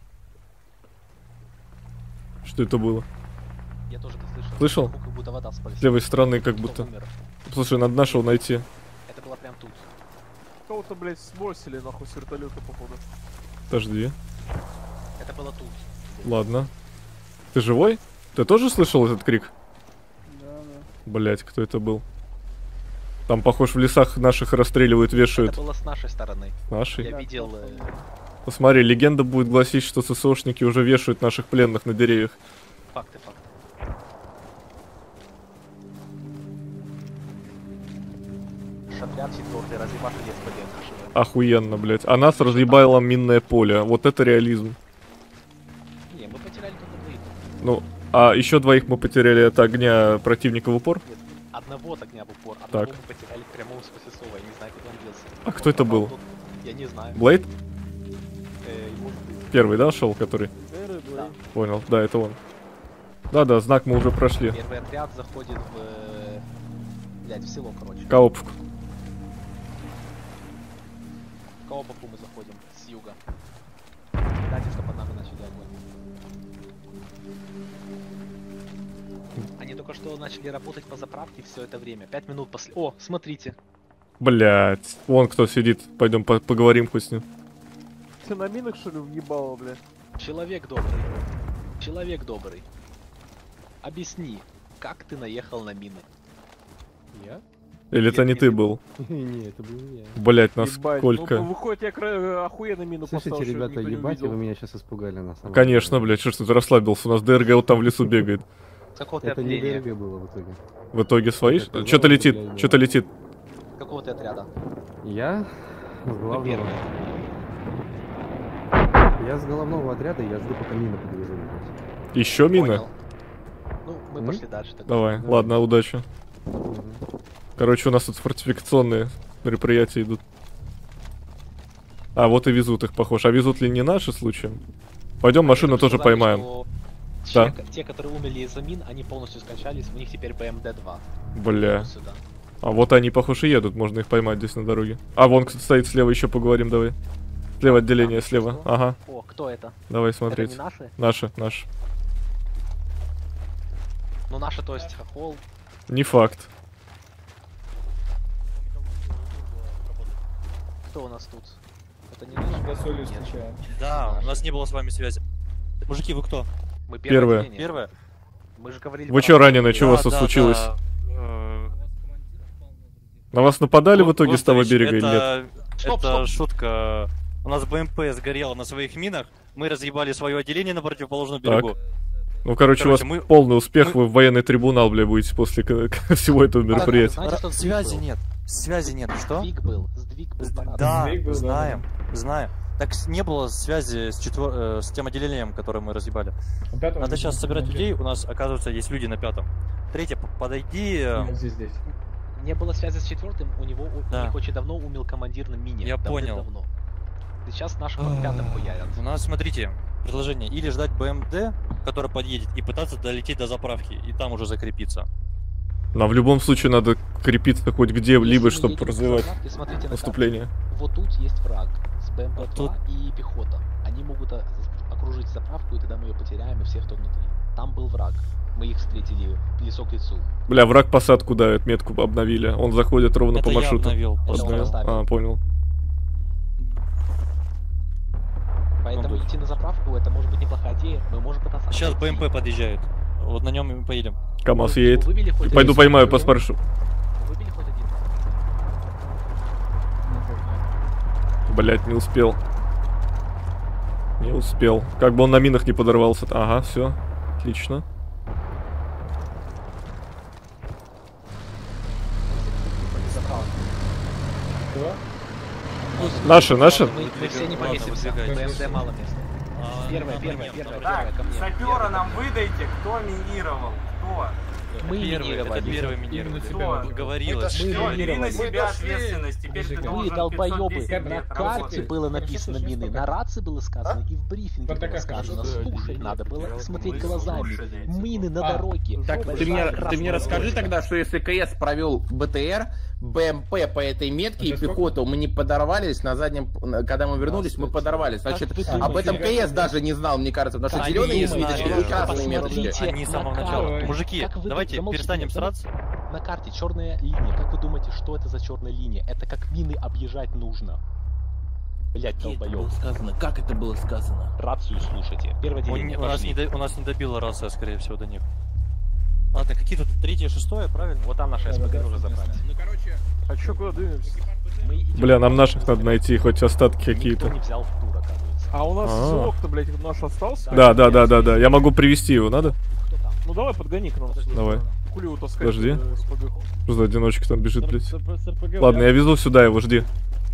Что это было?
Я тоже это слышал.
Слышал?
Как будто вода
С левой стороны как будто. Слушай, надо нашего найти.
Это было прям тут.
Кого-то, блядь, сбросили нахуй с вертолета, походу.
Подожди.
Это было тут.
Ладно. Ты живой? Ты тоже слышал этот крик?
Да, да.
Блять, кто это был? Там, похож, в лесах наших расстреливают, вешают.
Это было с нашей стороны.
С нашей?
Я видел... Э...
Посмотри, легенда будет гласить, что ССОшники уже вешают наших пленных на деревьях.
Факты, факты. Отряд четвертый разъебашили СПГ нашего.
Охуенно, блять. А нас разъебало минное поле. Вот это реализм.
Не, мы потеряли только двоих.
Ну, а еще двоих мы потеряли от огня противника в упор?
Нет, одного от огня в упор, одного
Так.
мы потеряли в прямом смысле слова, я не знаю, куда он делся.
А кто это был?
Тут, я не знаю.
Блейд?
Э, ему...
Первый, да, шел, который?
Да.
Понял, да, это он. Да-да, знак мы уже прошли.
Первый отряд заходит в... э, Блядь, в село, короче.
Коопку.
В Кооповку мы заходим с юга. Предательство под нами начали огонь. Они только что начали работать по заправке все это время. Пять минут после... О, смотрите.
Блять, вон кто сидит. Пойдем по поговорим хоть с ним.
Ты на минах, что ли, въебало, блядь?
Человек добрый. Человек добрый. Объясни, как ты наехал на мины?
Я?
Или это не ты был?
Не, это был не я.
Блять,
Ебать,
насколько...
ну, выходит, я кра- охуенно мину поставил,
Слушайте,
что
ребята,
никто не
ебать, вы
увидел.
меня сейчас испугали на самом
Конечно, блять, что ж ты расслабился? У нас ДРГ вот там в лесу бегает.
Какого ты
Это не
отделения?
ДРГ было в итоге.
В итоге свои?
Это
Что-то
было,
летит,
блядь,
что-то летит.
Какого ты отряда?
Я? С
Ты
головного.
первый.
Я с головного отряда, и я жду, пока мина подвезу.
Еще мина?
Понял. Ну, мы
М?
пошли дальше тогда.
Давай,
Давай.
ладно, удачи.
Мгм.
Короче, у нас тут фортификационные мероприятия идут. А, вот и везут их, похож. А везут ли не наши случаем? Пойдем машину тоже
Сказали,
поймаем.
что
Да.
Те, те, которые умерли из-за мин, они полностью скончались, у них теперь бэ эм дэ два.
Бля.
Сюда.
А вот они, похоже, едут, можно их поймать здесь на дороге. А, вон, кстати, стоит слева, еще поговорим, давай. Слева отделение,
Так,
слева.
что?
Ага,
О, кто это?
давай
Это
смотреть.
не наши?
Наши, наши.
Ну, наши, то есть, хохол.
Не факт.
Кто у нас тут? Это не наши? Нет.
Да, у нас не было с вами связи. Мужики, вы кто?
Мы
Первое.
первое. отделение.
Первое?
Мы же говорили...
Вы
про-
чё раненые, чего у
Да,
вас тут
да,
случилось?
да. Э,
На вас нападали в
Вот,
итоге с того
Гостович,
берега или нет?
это,
Стоп,
это
стоп.
шутка. У нас бэ эм пэ сгорело на своих минах. Мы разъебали свое отделение на противоположном
Так.
берегу.
Ну, короче, у вас
Короче, мы-
полный успех,
мы-
вы в военный трибунал, бля, будете после к- к- всего этого мероприятия.
Знаете, что сдвиг
Связи
был?
нет. Связи нет. Что?
Сдвиг был. Сдвиг был. парад.
Да,
Сдвиг был, да,
знаем, знаем. Так с- не было связи с, четвер... э, с тем отделением, которое мы разъебали. Надо сейчас собирать людей, у нас, оказывается, есть люди на пятом. Третье, п- подойди... э,
Здесь, здесь.
Не было связи с четвертым, у него у,
Да.
у них очень давно умел командир на мине.
Я понял.
Давно. Сейчас наши под пятым хуярят.
У нас, смотрите, предложение. Или ждать бэ эм дэ, который подъедет, и пытаться долететь до заправки, и там уже закрепиться.
Нам в любом случае надо крепиться хоть где-либо,
Если мы
чтобы
едем по
развивать
заправке, смотрите на карту.
наступление.
Вот тут есть враг с бэ эм дэ
А
два
тут-
и пехота. Они могут а, окружить заправку, и тогда мы ее потеряем, и всех, кто внутри. Там был враг. Мы их встретили лицо к лицу.
Бля, враг посадку давит, метку обновили. Он заходит ровно
Это
по
я
маршруту.
обновил.
Это он
Обновил.
поставил.
А, понял.
Поэтому
тут.
идти на заправку, это может быть неплохая идея. Мы можем пытаться...
Сейчас
обойти.
бэ эм пэ подъезжает. Вот на нем и мы поедем.
КамАЗ
Вы-
едет.
вы выбили хоть
Пойду
один?
поймаю, поспрашиваю.
Выбили хоть один?
Блять, не успел. Не успел. Как бы он на минах не подорвался. Ага, все. Отлично.
Заправка.
Наши, наши?
Мы, мы все не
Ладно,
поместимся.
выдвигайтесь.
бэ эм дэ мало места.
А,
Первое,
нам
первое,
нет,
первое,
давай.
первое, ко мне.
Сапера
Первое,
нам
ко мне.
выдайте, кто минировал, кто?
Мы
Первый,
минировали.
это первый минировали. Говорилось.
Мы
Бери на
минировали.
себя ответственность, теперь ты
Вы,
должен
долбоёбы,
пятьсот десять
на
лет
карте
работать.
было написано мины, на рации было сказано и в брифинге было сказано. Слушай, надо было смотреть глазами. Мины на дороге.
Так, ты мне, ты мне расскажи тогда, что если КС провел БТР, БМП по этой метке и пехоту, мы не подорвались на заднем, когда мы вернулись, мы подорвались. Значит, об этом КС даже не знал, мне кажется, потому что зеленые меточки и красные меточки.
Они с самого начала. Мужики, давайте перестанем сраться.
На карте черная линия. Как вы думаете, что это за черная линия? Это как мины объезжать нужно. Блять, долбоёб.
Сказано, как это было сказано?
Рацию слушайте. Первое деление.
У нас, не до, у нас не добила рация, скорее всего, до них. Ладно, какие тут третье, шестое, правильно?
Вот там наша СПГ нужно забрать.
Ну, короче...
А чё, куда двигаемся?
Бля, нам наших надо найти, хоть остатки какие-то.
Никто не взял в тур, оказывается.
А у нас
А.
селок-то, блядь, наш остался?
Да, да, да, да, да. Я могу привести его, надо?
Ну давай подгони к нам.
Давай.
Хули его таскать?
Подожди.
э, СПГ?
Что за одиночка там бежит, блядь?
С РП- с РПГ
Ладно, я везу сюда его, жди.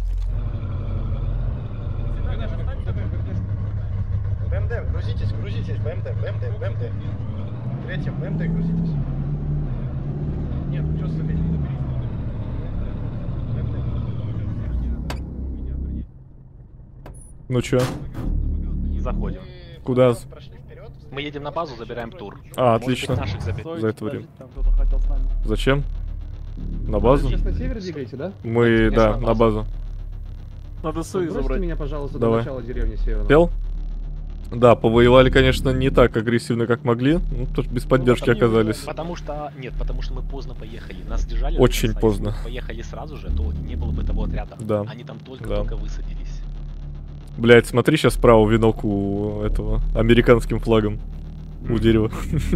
БМД, грузитесь, грузитесь, БМД, БМД, БМД. Третьим, БМД, грузитесь. Нет, просто
Ну чё?
Заходим.
Куда?
Мы едем на базу, забираем тур.
А,
Может
отлично.
быть, наших заберем.
За это время.
Там кто-то хотел с нами.
Зачем? На базу?
Сейчас на север двигаете, да?
Мы, да, на базу.
Надо свои
Бросьте
забрать.
меня, пожалуйста,
Давай.
до начала деревни северной.
Пел? Да, повоевали, конечно, не так агрессивно, как могли. Ну, потому что без поддержки
потому,
оказались.
Потому что, нет, потому что мы поздно поехали. Нас держали.
Очень
на
поздно.
Если бы поехали сразу же, то не было бы того отряда.
Да.
Они там
Да.
только-только высадились.
Блять, смотри сейчас справа венок у этого американским флагом. У дерева.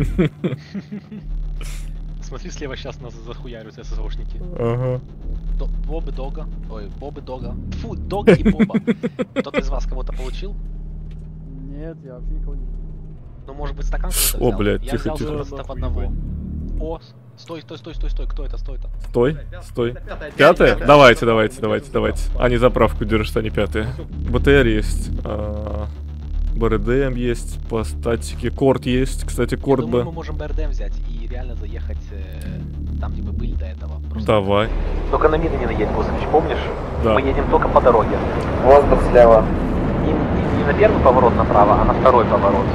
Смотри, слева сейчас нас захуярят ССОшники.
Ага.
До- Бобы Дога. Ой, Бобы Дога. Фу, Дога и Боба. Кто-то из вас кого-то получил?
Нет, я вообще никого не...
Ну, может быть, стакан кто-то
О,
взял?
блядь,
Я
тихо,
взял
тихо.
сто процентов одного. О, стой, стой, стой, стой, стой. Кто это, стой это?
Стой, стой. Пятая? Давайте, давайте, давайте, давайте. Они заправку держат, они пятые. БТР есть. а, БРДМ есть, по статике. Корт есть, кстати,
Я
корт
думаю,
Б.
мы можем БРДМ взять и реально заехать э, там, где мы были до этого. Просто-
Давай.
Только на мины не наедь, Косович, помнишь?
Да.
Мы едем только по дороге.
Воздух слева.
Не, не- не на первый поворот направо, а на второй поворот.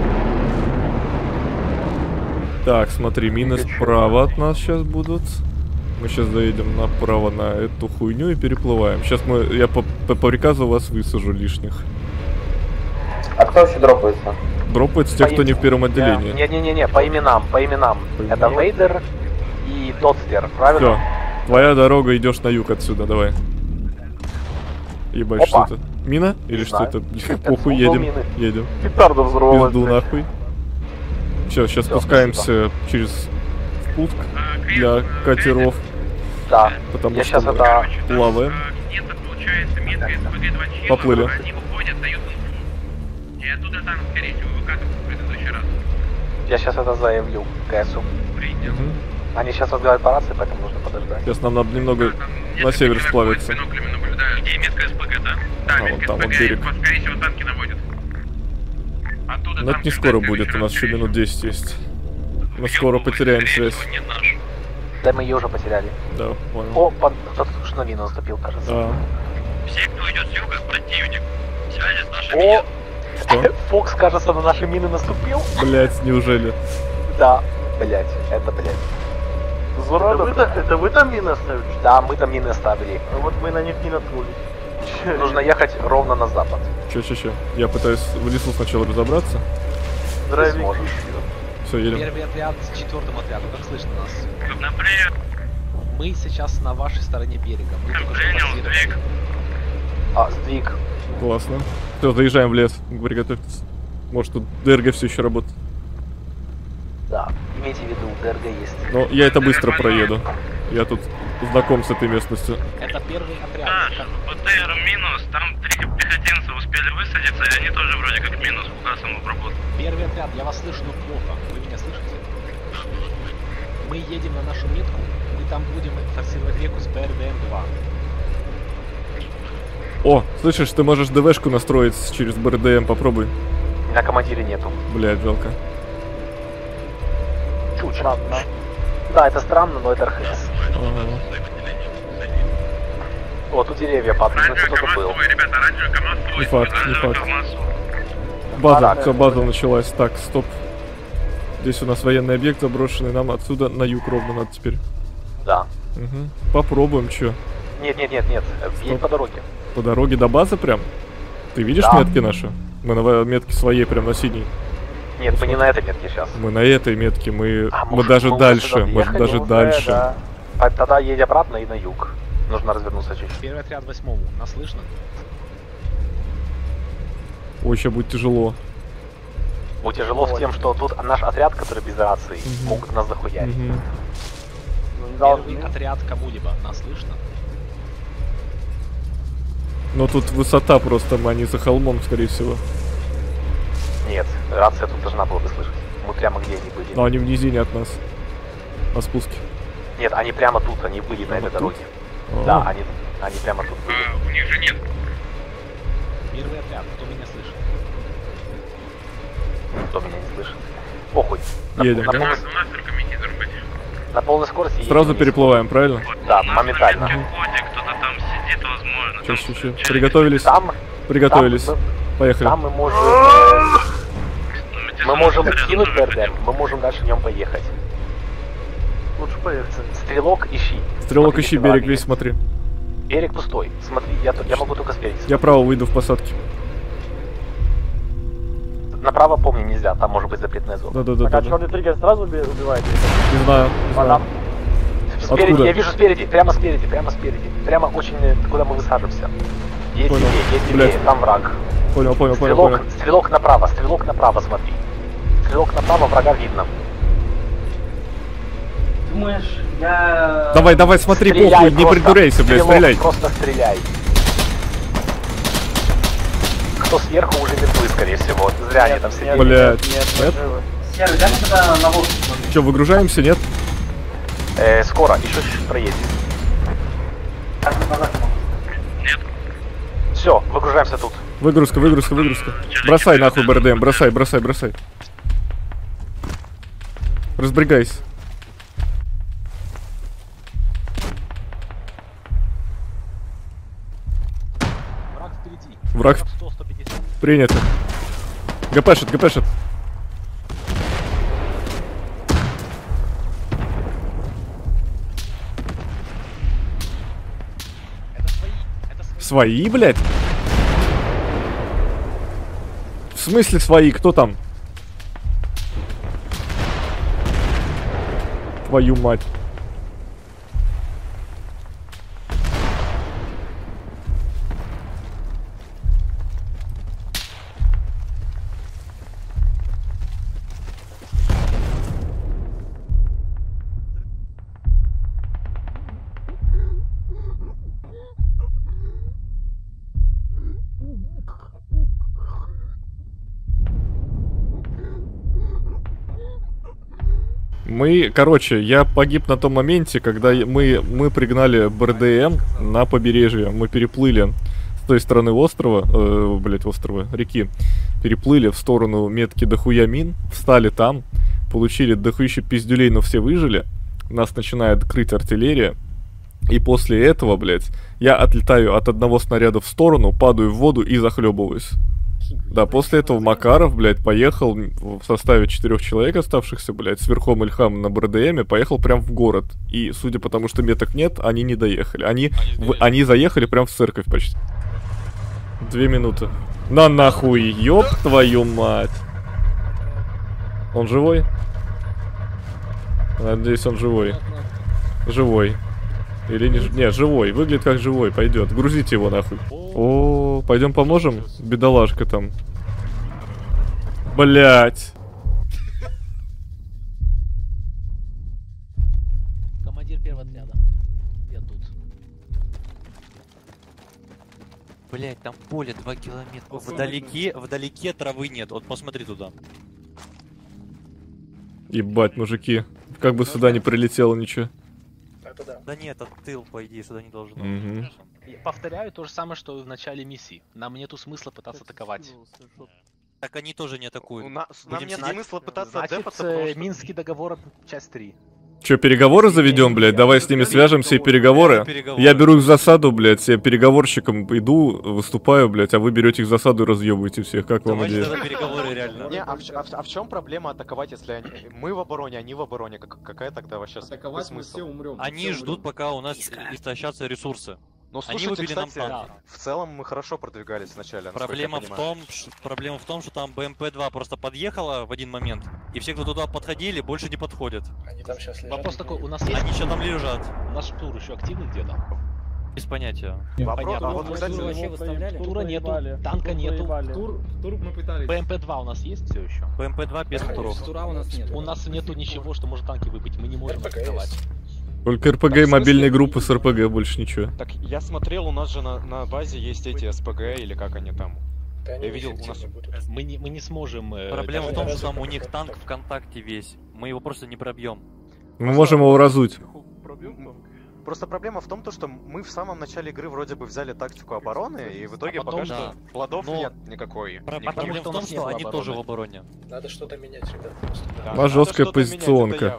Так, смотри, мины справа от нас сейчас будут. Мы сейчас заедем направо на эту хуйню и переплываем. Сейчас мы, я по, по, по приказу вас высажу лишних.
А кто вообще дропается?
Дропаются те, кто не в первом отделении.
Не-не-не, по именам, по именам.
По
Это
именам.
Вейдер и Дотстер, правильно?
Все, твоя дорога, идешь на юг отсюда, давай. Ебать, что
Опа.
это? Мина? Или
Не
что
знаю.
это? Похуй,
Футбол
едем.
мины.
Едем.
Петарда взорвалась.
Пизду нахуй. Все, сейчас
Всё,
спускаемся через спуск для катеров.
Да.
Потому
Я
что
сейчас это...
плаваем. Поплыли.
Я сейчас это заявлю КСу.
Мгм.
Они сейчас разговаривают по рации, поэтому нужно подождать.
Сейчас нам надо немного на север сплавиться. А, вот там вот берег. Но это не скоро будет, у нас еще минут десять есть. Мы скоро потеряем связь.
Да, мы ее уже потеряли.
Да, понял.
О, под... кто-то что на мину наступил, кажется.
А,
Все, кто идет с юга, противник. Связи с нашими.
О,
что?
Фокс, кажется, на наши мины наступил.
Блять, неужели?
Да, блять, это блять.
Это вы, это вы там мины оставили?
Да, мы там мины оставили.
А вот мы на них не наткнулись.
Нужно ехать ровно на запад.
Че, че, че? Я пытаюсь в лесу сначала разобраться.
Ты сможешь.
Все, едем.
Первый отряд с четвертым отрядом, как слышно нас? Мы сейчас на вашей стороне берега. Мы только что форсировали. А, сдвиг.
Классно. Все, заезжаем в лес. Приготовьтесь. Может тут ДРГ все еще работает.
Да, имейте в виду, ДРГ есть.
Но я это быстро проеду. Я тут знаком с этой местностью.
Это первый отряд.
Да, БТР минус, там три пехотинца успели высадиться, и они тоже вроде как минус фугасом обработали.
Первый отряд, я вас слышу, но плохо. Вы меня слышите? Мы едем на нашу метку, мы там будем форсировать реку с БРДМ два.
О, слышишь, ты можешь ДВшку настроить через БРДМ, попробуй.
На командире нету.
Блядь, жалко.
Чуть. Ладно. Да, это странно, но это РХС.
Ага.
О, тут деревья падают, ну кто-то был.
Не факт, не факт. База, все, база началась. Так, стоп. Здесь у нас военный объект заброшенный, нам отсюда на юг ровно надо теперь.
Да.
Угу. Попробуем, чё.
Нет, нет, нет, нет, едь по дороге.
По дороге до базы прям? Ты видишь
да.
метки наши? Мы на метке своей, прям на синей.
Нет, мы не на этой метке сейчас.
Мы на этой метке, мы,
а,
мы
может,
даже
мы
дальше, мы
ехали,
даже
уже,
дальше.
Да. А тогда едь обратно и на юг. Нужно развернуться чуть-чуть. Первый отряд восьмому, нас слышно?
Ой, сейчас будет тяжело.
Будет тяжело с тем, что тут наш отряд, который без рации, угу. могут нас захуярить.
Угу.
Первый отряд кому-либо, нас слышно?
Но тут высота просто, мы они за холмом, скорее всего.
Нет, рация тут должна была бы слышать. Мы прямо где они были.
Но они в низине от нас. На спуске.
Нет, они прямо тут, они были прямо на этой дороге. А-а-а. Да, они, они прямо тут были.
А, у них же нет.
Первый отряд, кто меня слышит? Кто меня не слышит? Похуй.
Едем.
На, на, полной... на полной скорости
сразу переплываем, правильно?
Да, моментально.
Кто-то там сидит, возможно.
Сейчас, сейчас, сейчас. Приготовились.
Там,
Приготовились.
Там,
Поехали.
Там мы можем... Мы можем кинуть БРДМ, мы можем дальше в нем поехать. Лучше поехать. Стрелок ищи.
Стрелок
смотри,
ищи, берег весь смотри.
Берег пустой. Смотри, я, я могу только спереди.
Я право выйду в посадке.
Направо, помню, нельзя, там может быть запретная зона.
Да-да-да. Так, а черный триггер сразу убивает?
Не знаю, не знаю.
Спереди,
Откуда?
я вижу спереди, прямо спереди, прямо спереди. Прямо очень, куда мы высаживаемся. Есть
понял.
левее, есть левее, там враг.
Понял, понял,
стрелок,
понял, понял.
Стрелок направо, стрелок направо, смотри. Стрелок направо, врага видно.
Думаешь, я...
Давай, давай, смотри,
стреляй,
похуй, не
просто,
придуряйся, блядь,
стрелок,
стреляй.
Просто стреляй. Кто сверху уже мертвы, скорее всего. Зря они там сидели.
Блядь,
нет?
нет?
Серый, дай мне тогда на воздух.
Че, выгружаемся, нет?
Э, скоро, еще чуть-чуть проедем.
Нет.
Все, выгружаемся тут.
Выгрузка, выгрузка, выгрузка. Бросай нахуй БРДМ, бросай, бросай, бросай. Разбрегайся.
Враг впереди.
Враг
сто сто пятьдесят.
принято. ГПшит, ГПшит.
Это свои, это свои.
Свои, блядь? В смысле свои? Кто там? Твою мать. Мы, короче, я погиб на том моменте, когда мы, мы пригнали БРДМ на побережье. Мы переплыли с той стороны острова, э, блять, острова, реки. Переплыли в сторону метки дохуя мин, встали там, получили дохуище пиздюлей, но все выжили. Нас начинает крыть артиллерия. И после этого, блять, я отлетаю от одного снаряда в сторону, падаю в воду и захлебываюсь. Да, после этого Макаров, блядь, поехал в составе четырех человек оставшихся, блядь, с верхом Ильхам на БРДМе, поехал прям в город. И, судя по тому, что меток нет, они не доехали. Они, они, в, они заехали прям в церковь почти. Две минуты. На нахуй, ёб твою мать. Он живой? Надеюсь, он живой. Живой. Или не... Не, живой. Выглядит как живой. Пойдет. Грузите его нахуй. О, пойдем поможем? Бедолажка там. Блять.
Командир первого отряда. Я тут.
Блять, там поле два километра. Вдалеке, вдалеке травы нет. Вот посмотри туда.
Ебать, мужики. Как бы сюда не прилетело ничего.
Да. да нет, от тыл, по идее, сюда не должно.
Угу.
Я повторяю то же самое, что и в начале миссии. Нам нету смысла пытаться атаковать.
Так они тоже не атакуют.
У нас, нам нет
знать,
смысла пытаться
значит,
отдефаться, потому что...
Минский договор, часть три.
Че, переговоры заведем, блядь? Давай с ними свяжемся и переговоры. Я беру их в засаду, блядь. Я переговорщиком иду, выступаю, блядь, а вы берете их в засаду и разъебываете всех. Как вам идея?
переговоры реально. Не, а в, а, в, а в чем проблема атаковать, если они, мы в обороне, они в обороне? Как, какая тогда вообще
атаковать
смысл?
Мы все умрем. Они все ждут, умрем. Пока у нас истощатся ресурсы.
Ну, слушайте, они кстати, нам в целом мы хорошо продвигались вначале.
Проблема в том, ш... проблема в том, что там бэ эм пэ два просто подъехала в один момент, и все, кто туда подходили, больше не подходят.
Они там сейчас лежат. Вопрос такой, у нас есть...
Они еще там лежат.
Наш тур еще активный где-то?
Без понятия.
Вопрос, а вот, кстати,
вообще выставляли? Тура нету, танка нету.
Тур, тур мы пытались.
бэ эм пэ два у нас есть все еще?
бэ эм пэ два без туров.
Тура у нас нет. У нас нету ничего, что может танки выбить, мы не можем атаковать.
Только эр пэ гэ и мобильные группы с эр пэ гэ, больше ничего.
Так, я смотрел, у нас же на, на базе есть эти эс пэ гэ, или как они там.
Да,
я видел, у нас...
Мы не, мы не сможем...
Проблема в том, что там у них танк ВКонтакте весь. Мы его просто не пробьем.
Мы можем его разуть.
Просто проблема в том, что мы в самом начале игры вроде бы взяли тактику обороны, и в итоге а потом, пока да. что плодов но... нет никакой.
Проблема в том, что они тоже в обороне.
Надо что-то менять, ребят.
Да, а жесткая позиционка.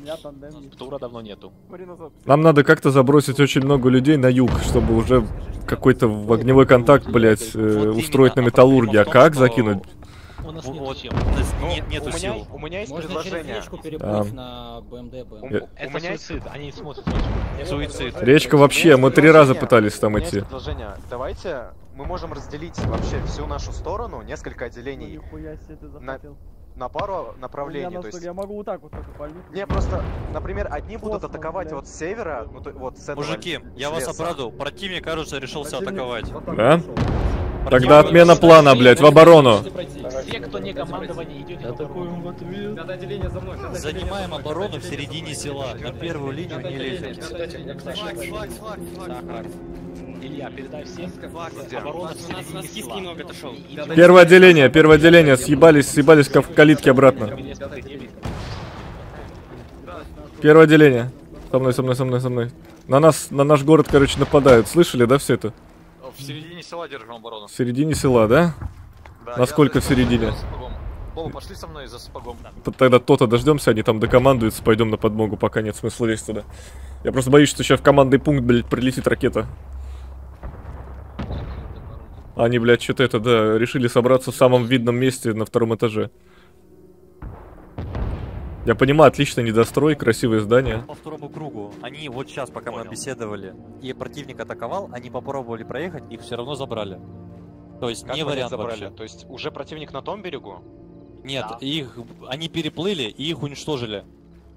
Тура давно нету.
Нам надо как-то забросить очень много людей на юг, чтобы уже какой-то огневой контакт, блять, э, вот устроить на металлурге. А как закинуть?
У нас нет
вот,
чем.
У нас
Но
нет, нету
у меня,
сил.
У меня есть
Можно
предложение.
переплыть а. на бэ эм дэ, бэ эм дэ.
У,
Это
у меня
суицид,
есть...
они смотрят.
Суицид.
Речка вообще, мы три раза пытались там идти.
Предложение. Давайте мы можем разделить вообще всю нашу сторону, несколько отделений на, на пару направлений. То есть...
Я могу вот так вот только пальнуть.
Не, просто, например, одни будут Космос, атаковать блядь. Вот с севера, ну, то, вот с этого.
Мужики, я вас обрадую, противник, кажется, решился Противник... атаковать.
Да? Тогда отмена плана, блядь, в оборону.
Все, кто не командование, идете
атакуем в ответ. Занимаем оборону в середине села. На первую линию не лезем.
Илья, передай всем. Оборона в середине села.
немного отошел.
Первое отделение, первое отделение. Съебались, съебались в калитке обратно. Первое отделение. Со мной, со мной, со мной, со мной. На нас, на наш город, короче, нападают. Слышали, да, все это?
В середине села держим оборону.
В середине села, да? Да. Насколько в середине?
Боба, пошли со мной за сапогом.
Тогда то-то дождемся, они там докомандуются, пойдем на подмогу, пока нет смысла лезть туда. Я просто боюсь, что сейчас в командный пункт, блядь, прилетит ракета. Они, блядь, что-то это, да, решили собраться в самом видном месте на втором этаже. Я понимаю, отличный недострой, красивое здание.
По второму кругу, они вот сейчас, пока Понял. мы беседовали, и противник атаковал, они попробовали проехать, их все равно забрали. То есть как не вариант
забрали?
вообще.
То есть уже противник на том берегу?
Нет, да. их, они переплыли и их уничтожили.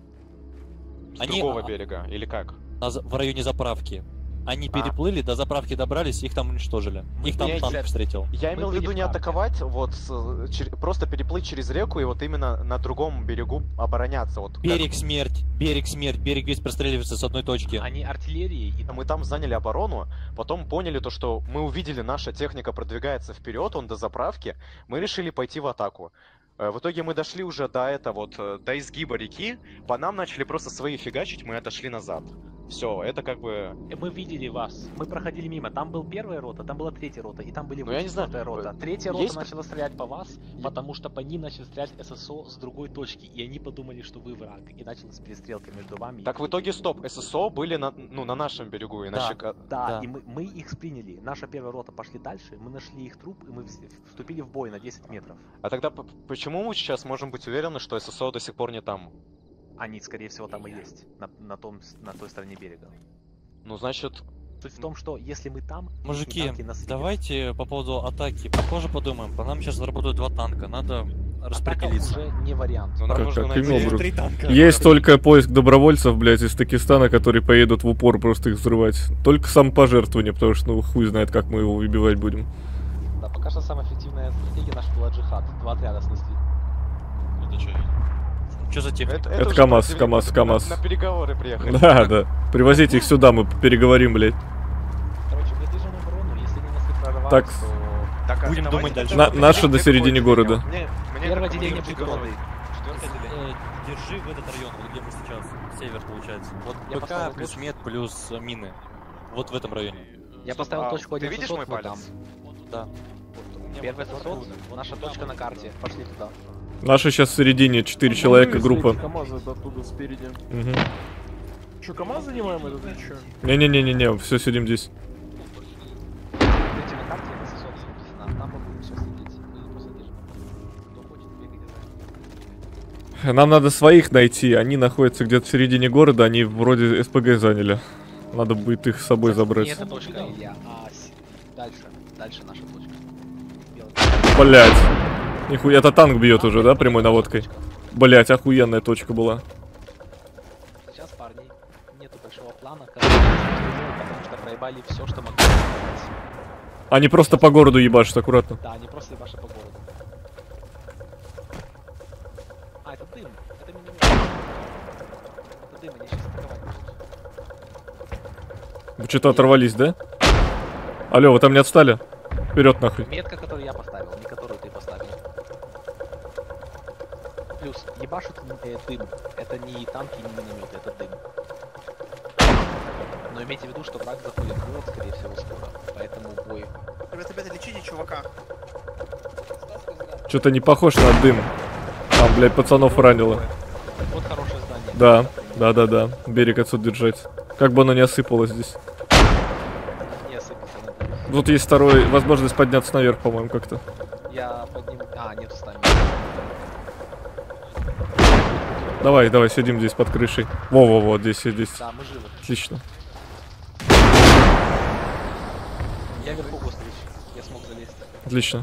С
они,
другого берега, или как?
На, в районе заправки. Они переплыли, а. до заправки добрались, их там уничтожили. Их там танк встретил.
Я имел в виду не атаковать, вот чер просто переплыть через реку и вот именно на другом берегу обороняться. Вот
берег
как...
смерть, берег смерть, берег весь простреливается с одной точки.
Они артиллерии. И...
Мы там заняли оборону, потом поняли то, что мы увидели, наша техника продвигается вперед, он до заправки, мы решили пойти в атаку. В итоге мы дошли уже до этого, вот, до изгиба реки, по нам начали просто свои фигачить, мы отошли назад. Все, это как бы...
Мы видели вас, мы проходили мимо, там был первая рота, там была третья рота, и там были
ну, я не знаю,
рота. Третья рота
есть...
начала стрелять по вас, потому что по ним начали стрелять эс эс о с другой точки, и они подумали, что вы враг, и началась перестрелка между вами.
Так в итоге, стоп, эс эс о были на, ну, на нашем берегу, иначе...
Да, да, да. И мы, мы их приняли, наша первая рота пошли дальше, мы нашли их труп, и мы вступили в бой на десять метров.
А тогда почему мы сейчас можем быть уверены, что эс эс о до сих пор не там?
Они, скорее всего, там и есть, на, на, том, на той стороне берега.
Ну, значит...
Суть в том, что если мы там...
Мужики, давайте по поводу атаки попозже подумаем. По нам сейчас работают два танка, надо распределиться.
Атака уже не вариант.
Но нам
как,
нужно
как
найти...
танка. Есть только поиск добровольцев, блядь, из Дагестана, которые поедут в упор просто их взрывать. Только самопожертвование, потому что, ну, хуй знает, как мы его выбивать будем.
Да, пока что самая эффективная стратегия наша была джихад. Два отряда снесли.
Это что?
Что за техника?
Это, это, это КамАЗ, КамАЗ, КамАЗ.
На, на переговоры приехали.
Да, да. Привозите их сюда, мы переговорим, блядь.
Короче, мы движем оборону, если они нас не прорывают,
так,
то...
Так, будем думать дальше.
На, наши до середины города.
Мне, мне
Первое отделение прикрывает.
Четвертое отделение. Держи в этот район, вот где мы сейчас. Север, получается. Вот ПК плюс мед плюс мины. Вот в этом районе.
Я поставил
а,
точку один.
Ты видишь мой палец?
Да.
Первый сосуд, наша точка на карте. Пошли туда.
Наши сейчас в середине, четыре человека, группа.
КамАЗы оттуда спереди.
Угу.
Че, КамАЗ занимаем этот или че?
Не-не-не-не-не, все сидим здесь. Нам надо своих найти, они находятся где-то в середине города, они вроде СПГ заняли. Надо будет их с собой забрать.
Не эта точка, Илья, а дальше, дальше наша точка.
Блять. Нихуя, это танк бьет уже, да, прямой наводкой? Блять, охуенная точка была.
Сейчас, парни, нету большого плана, потому что проебали все, что могли.
Они просто по городу ебашат, аккуратно.
Да, они просто ебашат по городу. А, это дым, это миномет. Это дым, они сейчас атаковать будут.
Вы что-то оторвались, да? Алло, вы там не отстали? Вперед нахуй.
Метка, которую я поставил, не которую ты поставил. Плюс, ебашут э, дым. Это не танки, не минометы, это дым. Но имейте в виду, что враг заходит в город, скорее всего, скоро. Поэтому бой.
Ребята, ребята, лечите чувака.
Что-то не похож на дым. Там, блядь, пацанов ранило.
Вот хорошее здание.
Да, да, да, да. Берег отсюда держать. Как бы оно не осыпалось здесь.
Не осыпется, надеюсь.
Тут есть второй возможность подняться наверх, по-моему, как-то.
Я подниму. А, нет, встань.
Давай, давай, сидим здесь под крышей. Во-во-во, здесь, здесь.
Да, мы живы.
Отлично.
Я вверху гострич. Я смог залезть.
Отлично.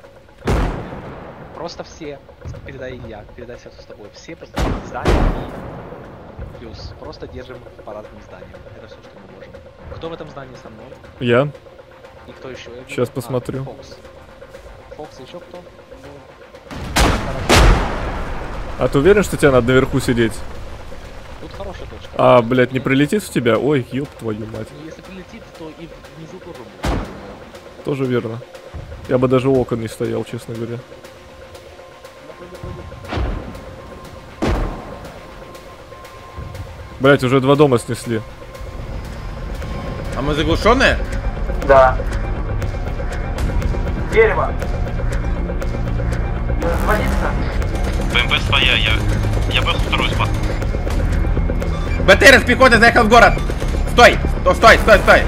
Просто все, передай Илья, передай все с тобой. Все просто здания и плюс. Просто держим по разным зданиям. Это все, что мы можем. Кто в этом здании со мной?
Я.
И кто еще? Я
Сейчас
а,
посмотрю.
Фокс. Фокс, еще кто?
А ты уверен, что тебе надо наверху сидеть?
Тут хорошая точка.
А, блядь, не прилетит в тебя? Ой, ёб твою мать.
Ну, если прилетит, то и внизу тоже будет.
Тоже верно. Я бы даже у окон не стоял, честно говоря. Блять, уже два дома снесли.
А мы заглушенные?
Да.
Дерево.
Водиться? БМП своя, я... Я просто второй спас.
БТР с пехотой заехал в город! Стой! Стой, стой, стой, стой!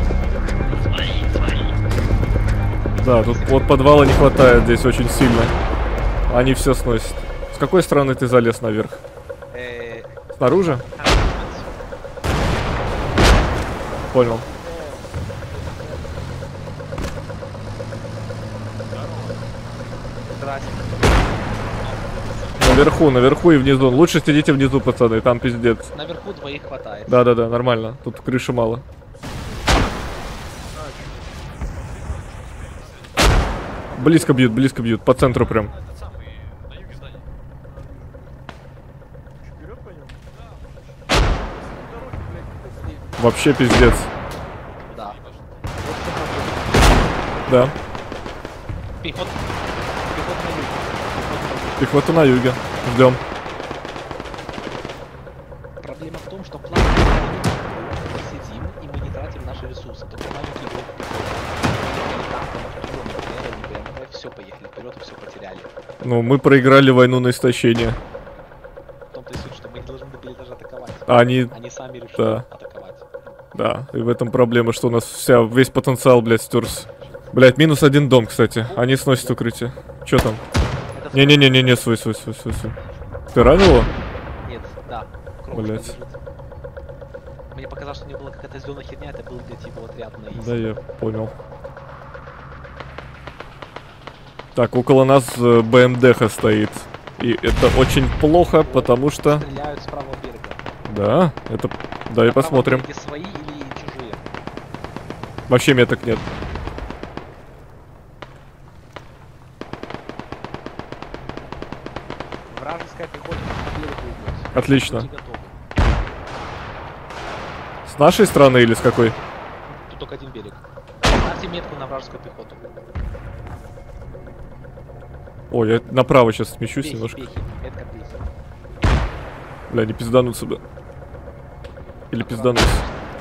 Да, тут вот подвала не хватает здесь очень сильно. Они все сносят. С какой стороны ты залез наверх? Снаружи? Понял. Наверху, наверху и внизу. Лучше сидите внизу, пацаны, там пиздец.
Наверху двоих хватает.
Да-да-да, нормально. Тут крыши мало. Близко бьют, близко бьют. По центру прям. Вообще пиздец.
Да.
Да.
Пехот.
Пехота на юге. Ждем.
Проблема в том, что план мы сидим и мы не тратим наши ресурсы. Только маленький групп. Все, поехали вперед, все потеряли.
Ну, мы проиграли войну на истощение.
В том-то и суть, что мы не должны были даже атаковать.
А они...
Они сами решили
да.
атаковать.
Да, и в этом проблема, что у нас вся, весь потенциал, блядь, стерся. Блядь, минус один дом, кстати. Они сносят укрытие. Чё там? Не-не-не-не-не, свой, свой, свой, свой, свой. Ты ранил его?
Нет, да.
Блядь.
Мне показалось, что у него была какая-то зеленая херня, это был где-то его отряд на
Да, я понял. Так, около нас БМДХ стоит. И это очень плохо, потому что...
Стреляют с правого берега.
Да, это... Да, и посмотрим.
Свои или чужие?
Вообще меток нет.
Вражеская пехота по берегу идет.
Отлично. С нашей стороны или с какой?
Тут только один берег. Ставьте метку на вражескую пехоту.
Ой, я направо сейчас смещусь
Пехи,
немножко.
пехи. Метка пехи.
Бля, не пиздануться бы. Или пиздануться.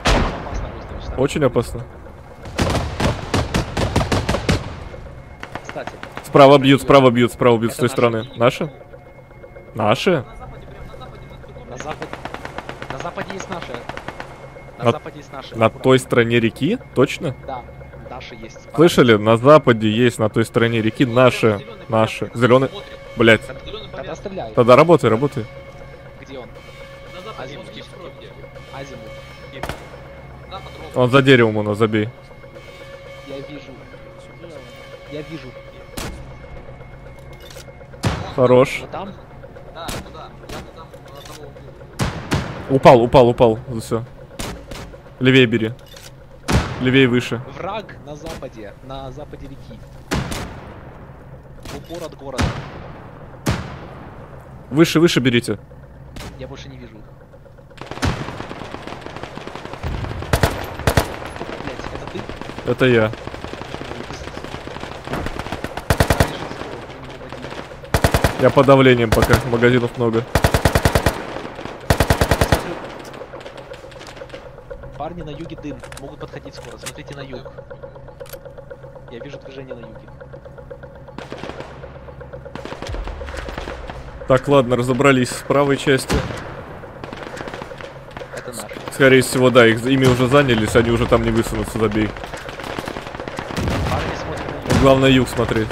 Опасно выставить.
Очень опасно.
кстати.
Справа бьют, справа бьют, справа бьют с той стороны. Наши? Наши?
На западе. На западе есть наши. На,
на
западе есть наши.
На той стороне реки? Точно?
Да, наши есть.
Слышали? На западе есть, на той стороне реки наши. Наши. Зеленый. Блять.
Тогда стреляй.
Тогда работай, работай.
Где он? Азимут. Азимут.
Он за деревом у нас, забей.
Я вижу. Я вижу.
Хорош.
Вот там?
Да, туда. Я там на того углу.
Упал, упал, упал. Все. Левее бери. Левее выше.
Враг на западе. На западе реки. В упор от города.
Выше, выше берите.
Я больше не вижу их. Блять, это ты?
Это я. Я под давлением пока, магазинов много.
Парни на юге дым, могут подходить скоро, смотрите на юг. Я вижу движение на юге.
Так, ладно, разобрались с правой части.
Это наш.
Скорее всего, да, их, ими уже занялись, они уже там не высунутся, забей.
Парни смотрят на юг.
Главное юг смотреть.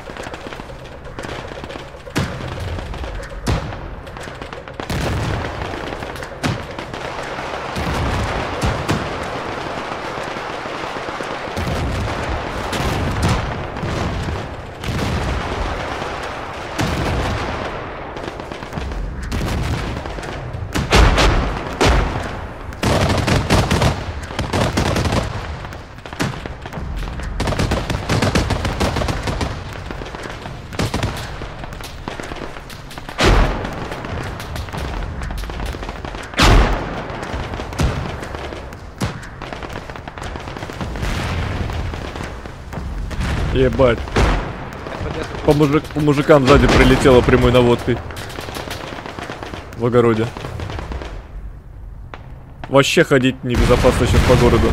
Ебать. По, мужик, по мужикам сзади прилетело прямой наводкой. В огороде. Вообще ходить небезопасно сейчас по городу.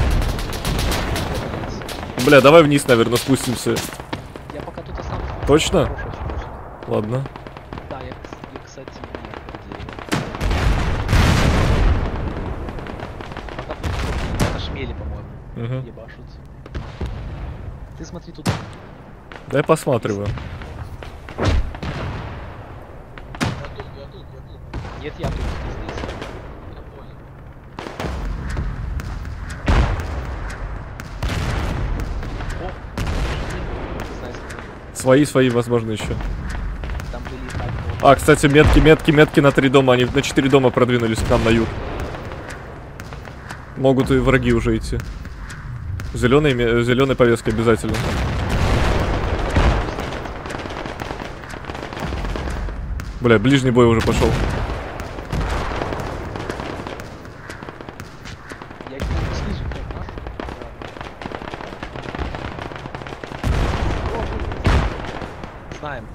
Бля, давай вниз, наверное, спустимся.
Я пока тут останусь.
Точно? Ладно.
Да, я, я кстати, нет, пока тут на шмеле, по-моему,
угу.
Ебашут. Ты смотри туда.
Дай посматриваю.
Нет, я тут здесь. Я понял. О!
Свои, свои, возможно, еще.
Там были так, вот.
А, кстати, метки, метки, метки на три дома. Они на четыре дома продвинулись к нам на юг. Могут и враги уже идти. Зеленой, зеленой повестки обязательно. Бля, ближний бой уже пошел.
Я снизу, как знаем.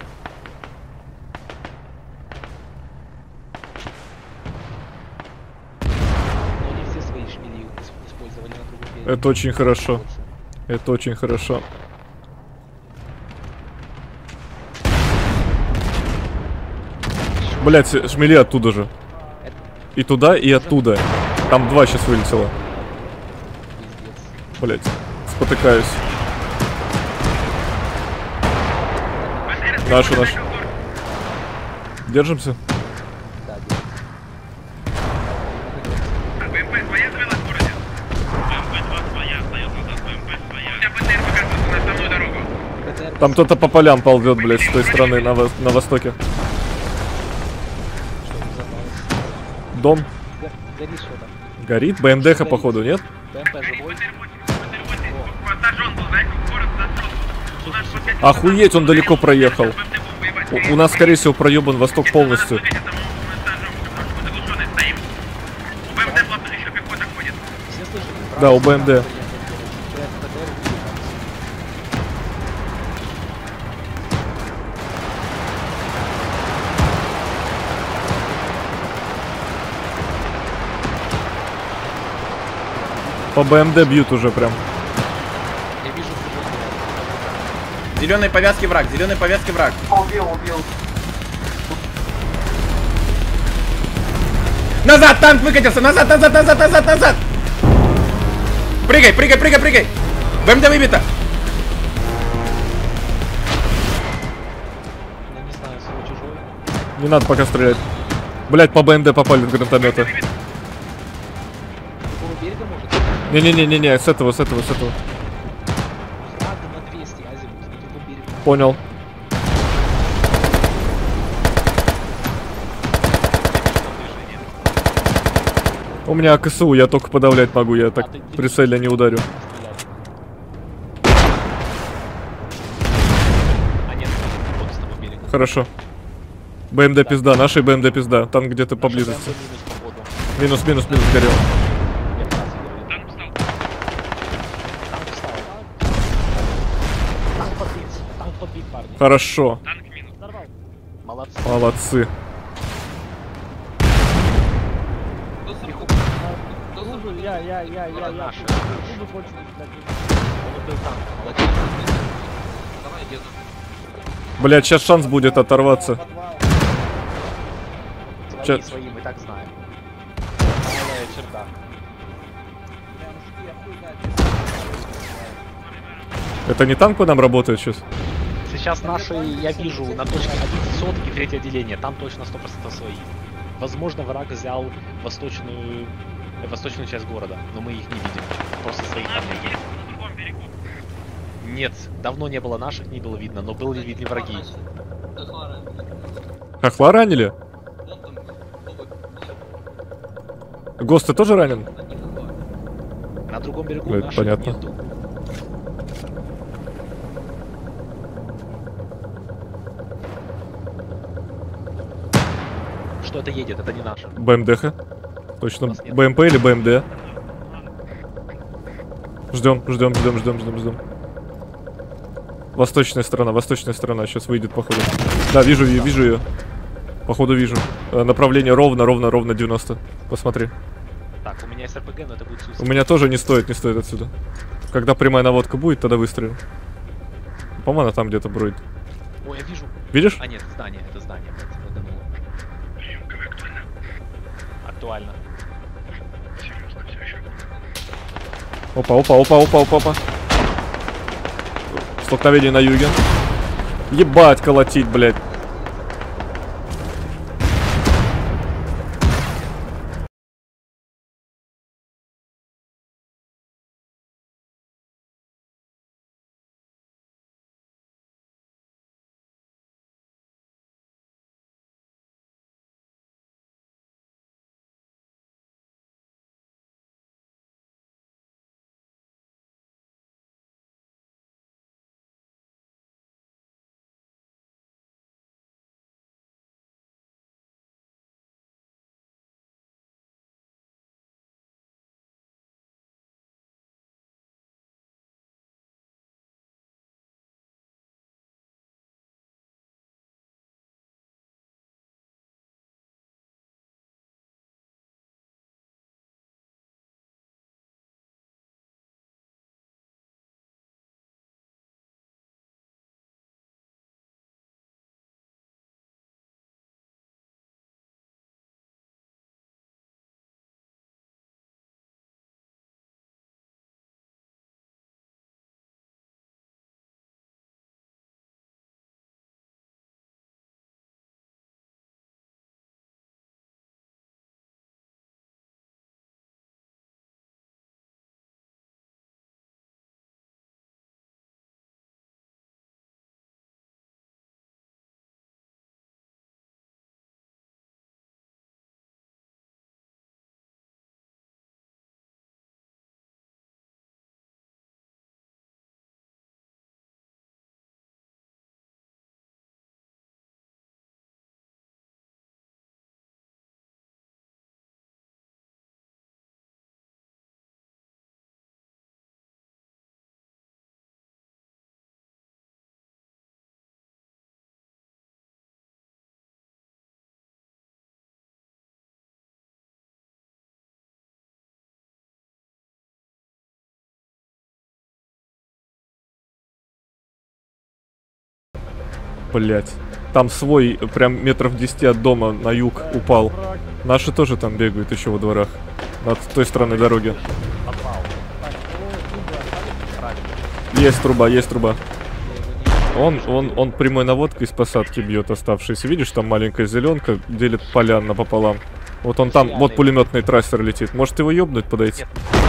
Но не все свои шмели использовали на другом берегу.
Это очень хорошо. Это очень хорошо. Блять, шмели оттуда же. И туда, и оттуда. Там два сейчас вылетело. Блять, спотыкаюсь. Наши, наши. Держимся?
БМП своя завела в городе? БМП два своя, остается назад, БМП своя. У тебя БТР показывается на основную дорогу.
Там кто-то по полям ползет, блять, с той стороны, на, во на востоке. Дом.
Горит что-то.
Горит? БМДХ, походу, нет?
БМП живой.
Охуеть, он далеко проехал. У, у нас, скорее всего, проебан восток полностью. Да, у БМД. По БМД бьют уже прям.
Я вижу
Зеленые повязки враг, зеленые повязки враг.
Убил, убил.
Назад, танк выкатился, назад, назад, назад, назад, назад. Прыгай, прыгай, прыгай, прыгай. БМД выбито.
Не надо пока стрелять. Блять, по БМД попали в гранатомета. Не-не-не-не-не, с этого, с этого, с этого. Понял. У меня АКСУ, я только подавлять могу, я так прицельно не ударю. Хорошо. БМД пизда, нашей БМД пизда. Танк где-то поблизости. Минус, минус, минус, горел. Хорошо.
Молодцы.
Молодцы.
Я, я, я, я, я.
Блять, сейчас шанс будет оторваться.
Свои, свои, мы так знаем. Малая черта.
Это не танк по нам работает сейчас?
Сейчас наши, я вижу, на точке одиннадцать соток и третье отделение, там точно сто процентов свои. Возможно, враг взял восточную, восточную часть города, но мы их не видим. Просто своих там не видим. Нет, давно не было наших, не было видно, но были видны враги.
Хохла ранили? Гост, ты тоже ранен?
На другом берегу
это
наших
понятно.
нету. Что это едет, это не наше.
БМДХ? Точно. БМП или БМД? Ждем, ждем, ждем, ждем, ждем, ждем. Восточная сторона, восточная сторона. Сейчас выйдет, походу. Да, вижу ее, вижу ее. Походу вижу. Э, направление ровно, ровно, ровно девяносто. Посмотри.
Так, у меня есть РПГ, но это будет суицид.
У меня тоже не стоит, не стоит отсюда. Когда прямая наводка будет, тогда выстрелим. По-моему, она там где-то бродит.
Ой, я вижу.
Видишь?
А нет, здание, это здание. Актуально.
Опа, опа, опа, опа, опа, опа. Столкновение на юге. Ебать, колотить, блядь. Блять. Там свой, прям метров десяти от дома на юг упал. Наши тоже там бегают еще во дворах. Над той стороны дороги. Есть труба, есть труба. Он, он, он прямой наводкой из посадки бьет оставшиеся. Видишь, там маленькая зеленка делит полян напополам. Вот он там, вот пулеметный трассер летит. Может его ёбнуть, подойти?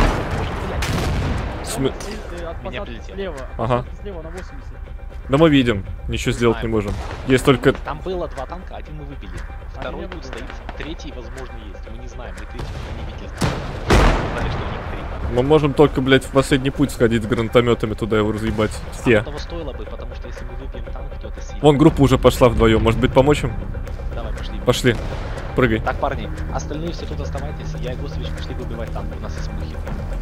См...
Меня слева,
ага.
Слева на восемьдесят.
Да мы видим, ничего сделать не можем. Есть только...
Там было два танка, один мы выбили. Второй тут стоит, третий, возможно, есть. Мы не знаем, мы третий не видели. Знали, что у них три.
Мы можем только, блядь, в последний путь сходить с гранатометами туда его разъебать. Все.
Того стоило бы, потому что если мы выбьем танк, то это сильно.
Вон группа уже пошла вдвоем. Может быть, помочь им?
Давай, пошли.
Пошли. Прыгай.
Так, парни, остальные все тут оставайтесь. Я и Гусович пошли выбивать танк. У нас есть мухи.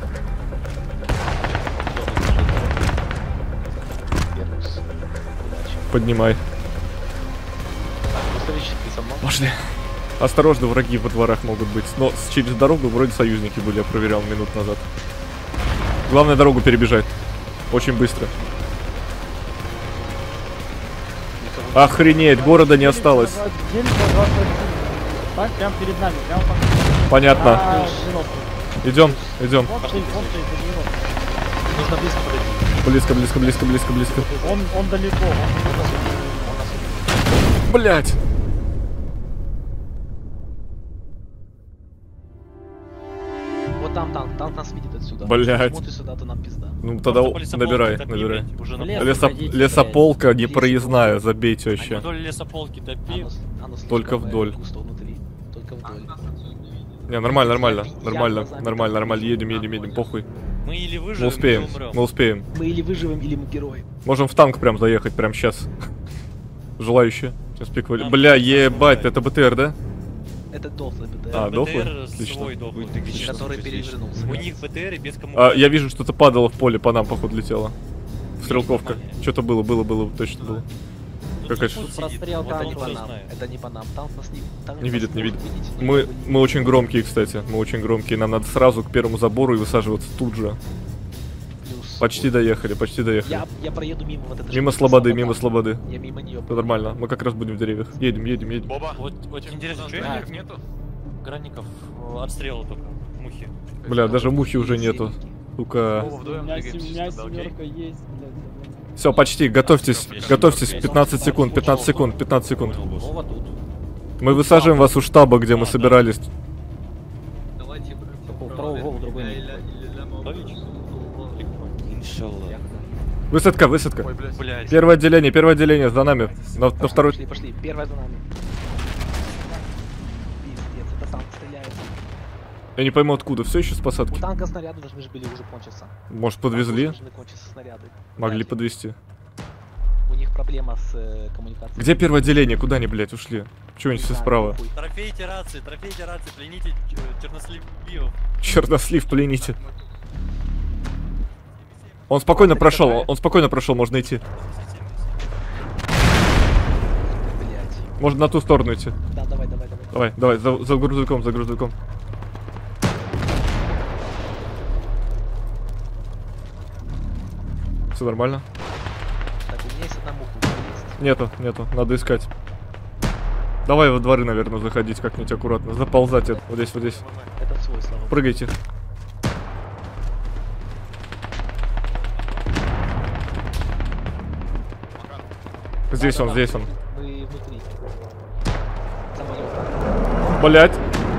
Поднимай. Пошли. Осторожно, враги во дворах могут быть. Но через дорогу вроде союзники были, я проверял минут назад. Главное дорогу перебежать. Очень быстро. Охренеть, города не осталось.
Так, прям перед нами, прям там.
Понятно. Идем, идем.
Нужно близко подойти.
Близко, близко, близко, близко, близко.
Он, он далеко. Он...
Блять.
Вот там танк, танк нас видит отсюда.
Блять.
Смотри сюда, то нам пизда.
Ну тогда набирай, набирай. Лесо... Лесополка непроездная, забейте вообще.
Вдоль лесополки топи.
Только вдоль.
Только вдоль.
Не, нормально, нормально, нормально, нормально, нормально, едем, едем, едем, похуй.
Мы или выживем,
мы успеем,
или умрем.
Мы успеем.
Мы или выживем, или мы герои.
Можем в танк прям заехать, прям сейчас. Желающие. Сейчас пиквали. Бля, ебать, это БТР, да?
Это дохлый БТР.
А, дохлый?
Свой дохлый.
Который перевернулся.
У них БТР без кому.
А, я вижу, что-то падало в поле, по нам, походу, летело. Стрелковка. Что-то было, было, было, точно было. Какая
это не по нам, это не по нам, танк нас не...
Не видит, не видит. Мы, мы очень громкие, кстати, мы очень громкие, нам надо сразу к первому забору и высаживаться тут же. Почти доехали, почти доехали.
Я, я проеду мимо вот этой...
Мимо слободы, мимо слободы.
Я мимо нее.
Это нормально, мы как раз будем в деревьях. Едем, едем, едем.
Боба. Вот, вот интересно, что их нету? Гранников отстрела только, мухи.
Бля, даже мухи уже нету. Сука.
У меня семерка есть, блядь.
Все, почти, готовьтесь, готовьтесь, пятнадцать секунд, пятнадцать секунд, пятнадцать секунд. Мы высаживаем вас у штаба, где мы собирались.
Давайте.
Высадка, высадка. Первое отделение, первое отделение за нами. На, на второй.
Пошли, пошли, первое за нами. Пиздец, это танк стреляет.
Я не пойму откуда, все еще с посадки.
У танка снаряды должны были уже кончиться.
Может подвезли?
Должны кончиться снаряды.
Могли подвезти.
У них проблема с э, коммуникацией.
Где первое отделение? Куда они, блядь, ушли? Чего они все справа?
Трофейте рации, трофейте рации, плените черносливов.
Чернослив плените. Он спокойно прошел, он спокойно прошел, можно идти.
Блять.
Можно на ту сторону идти.
Да, давай, давай, давай.
Давай, давай, за, за грузовиком, за грузовиком. Все нормально?
Так, у меня есть одна муха. Есть.
Нету, нету, надо искать. Давай во дворы, наверное, заходить как-нибудь аккуратно. Заползать это. Вот здесь, вот здесь.
Это свой, слава.
Прыгайте. Здесь он, здесь он.
Мы внутри.
Блять.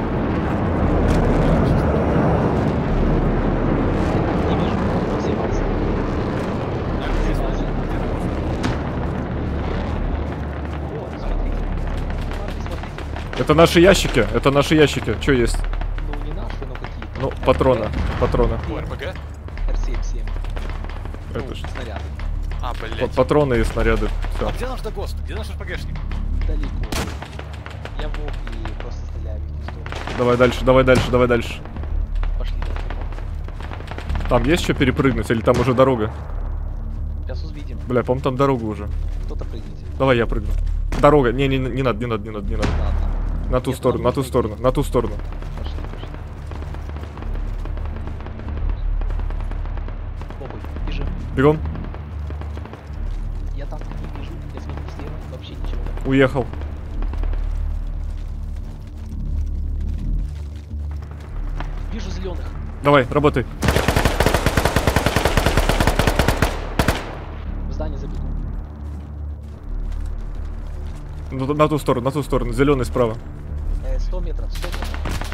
Это наши ящики, это наши ящики. Что есть?
Ну не наши, но какие-то.
Ну, патроны, патроны.
РПГ? эр семь семь.
Это
ну,
ж.
Снаряды.
А, блядь.
Патроны и снаряды. Все.
А где наш догост? Где наш РПГшник?
Далеко. Я в ок и просто стреляю в них сторону.
Давай дальше, давай дальше, давай дальше.
Пошли дальше.
Там есть что перепрыгнуть или там уже дорога?
Сейчас увидим.
Бля, по-моему, там дорога уже.
Кто-то прыгните.
Давай я прыгну. Дорога. Не, не, не надо, не надо, не надо, не надо.
Ладно.
На ту
Нет,
сторону, на ту сторону, на ту сторону.
Пошли, пошли. Похуй, бежим.
Бегом.
Я танк не вижу, я смотрю слева.
Уехал.
Вижу зеленых.
Давай, работай.
В здание забегу.
На, на ту сторону, на ту сторону. Зеленый справа.
Э, сто метров, сто метров.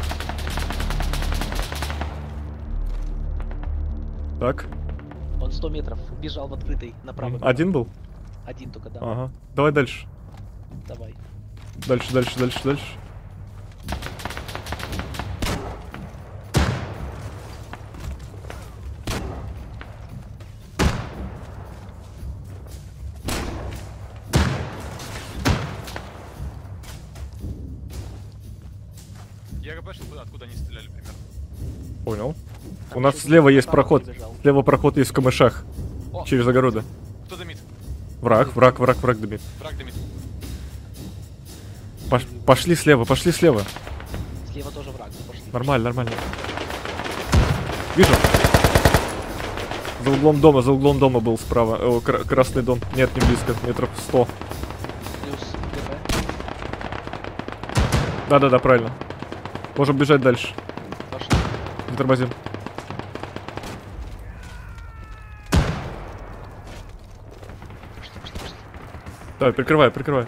Так.
Он сто метров. Бежал в открытый направо.
Один был?
Один только, да.
Ага. Давай дальше.
Давай.
Дальше, дальше, дальше, дальше.
Я ГБшил, откуда они стреляли примерно.
Понял. У нас слева есть проход. Слева проход есть в камышах.
О,
через огороды.
Кто дымит?
Враг, враг, враг, враг дымит.
Враг дымит.
Пош пошли слева, пошли слева.
Слева тоже враг, пошли.
Нормально, нормально. Вижу. За углом дома, за углом дома был справа. О, кр красный дом. Нет, не близко. Метров сто.
Плюс ДП.
Да-да-да, правильно. Можем бежать дальше.
Пошли.
Не тормозим. Давай, прикрывай, прикрывай.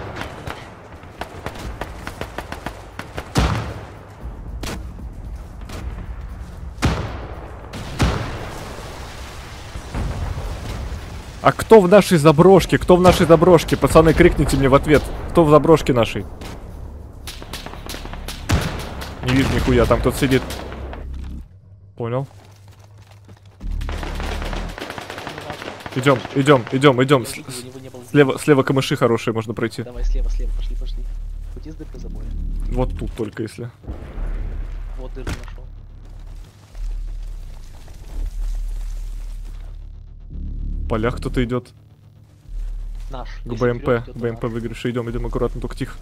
А кто в нашей заброшке? Кто в нашей заброшке? Пацаны, крикните мне в ответ. Кто в заброшке нашей? Не вижу нихуя, там кто-то сидит. Понял. Идем, идем, идем, идем. Слева, слева камыши хорошие, можно пройти.
Давай слева, слева, пошли, пошли. Пути с дыркой забоя.
Вот тут только, если.
Вот дырку нашел.
В полях кто-то идет.
Наш.
К БМП, БМП выигрыш. Идем, идем аккуратно, только тихо.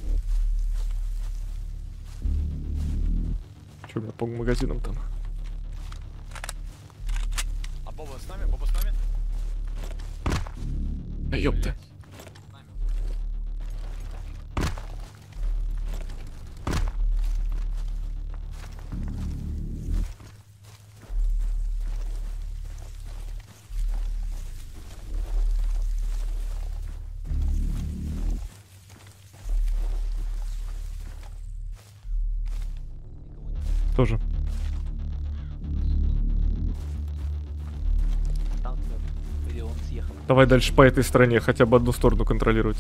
Че у меня по магазинам там?
А Боба с нами? Боба с нами?
Да ёпта. Тоже.
Танк или он съехал.
Давай дальше по этой стороне, хотя бы одну сторону контролировать.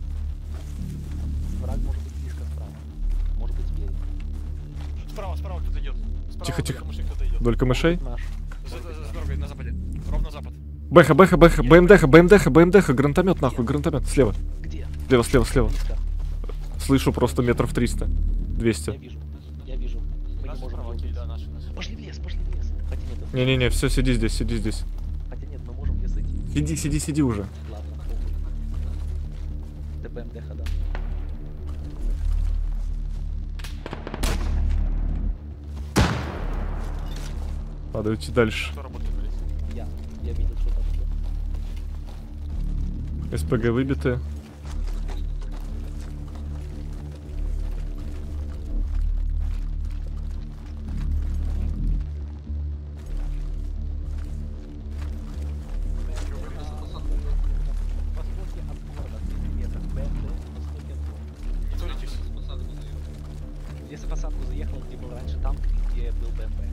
Враг может быть близко справа. Может быть спереди.
Справа, справа кто-то идет. Справа
Тихо, тихо.
Кто-то идет.
Вдоль камышей?
Наш.
За, за, за дорогой на западе. Ровно запад.
Бэха, бэха, бэха, БМДХ, БМДХ, БМДХ, гранатомет нахуй, гранатомет, слева.
Где?
Слева, слева, слева.
Близко.
Слышу просто метров триста. двести.
Я вижу. Я вижу. Мы не можем его
да, наши, наши.
Пошли в лес, пошли в лес. Хотя нет.
Не-не-не, все, сиди здесь, сиди здесь.
Хотя нет, мы можем в лес идти.
Сиди, сиди, сиди уже.
Ладно, похуй. ДПМДХ, да.
Надо идти дальше.
Кто работает, блядь?
Я. Я видел, что там было.
СПГ выбиты.
Если посадку заехал, где был раньше танк, где был БМП.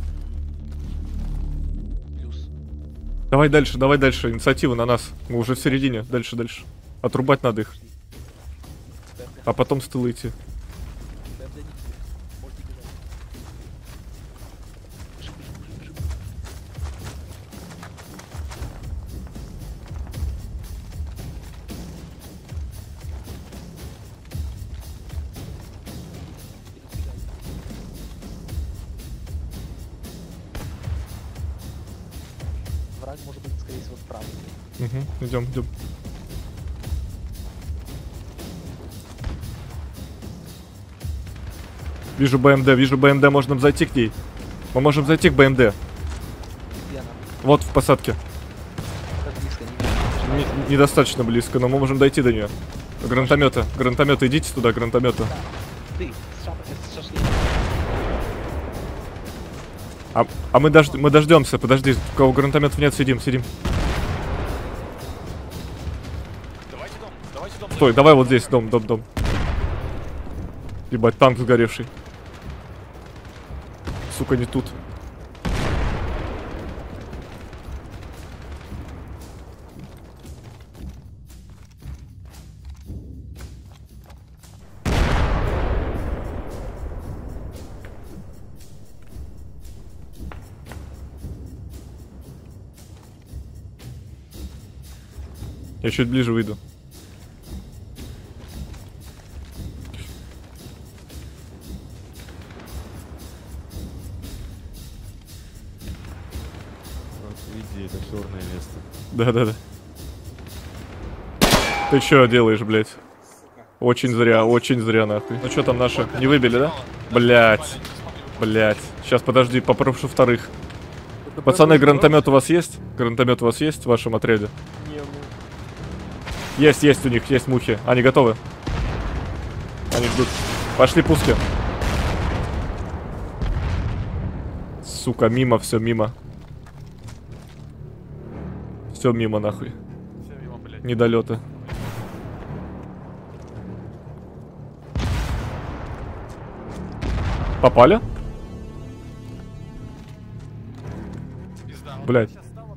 Плюс.
Давай дальше, давай дальше. Инициатива на нас. Мы уже в середине. Дальше, дальше. Отрубать надо их. А потом с тыла идти.
БМП не идти. Можете бежать. Бежи, бежи, бежи, бежи. Враг может быть, скорее всего, справа.
Угу, идем, идем. Вижу БМД, вижу БМД, можно зайти к ней. Мы можем зайти к БМД.
Где она?
Вот в посадке.
Как близко, не вижу.
Не- недостаточно близко, но мы можем дойти до нее. Гранатометы, гранатометы, идите туда, гранатометы.
Ты,
А, а мы, дож мы дождемся, подожди, у кого гранатометов нет, сидим, сидим.
Давайте дом, давайте дом.
Стой, давай вот здесь, дом, дом, дом. Ебать, танк сгоревший. Сука, не тут. Я чуть ближе выйду.
Вот види, это черное место.
Да-да-да. Ты чё делаешь, блядь? Очень зря, очень зря, нахуй. Ну чё там наши? Не выбили, да? Блядь. Блядь. Сейчас, подожди, попрошу вторых. Пацаны, гранатомет у вас есть? Гранатомет у вас есть в вашем отряде? Есть, есть у них, есть мухи. Они готовы. Они ждут. Пошли пуски. Сука, мимо, все мимо. Все мимо, нахуй. Недолеты. Попали? Блять.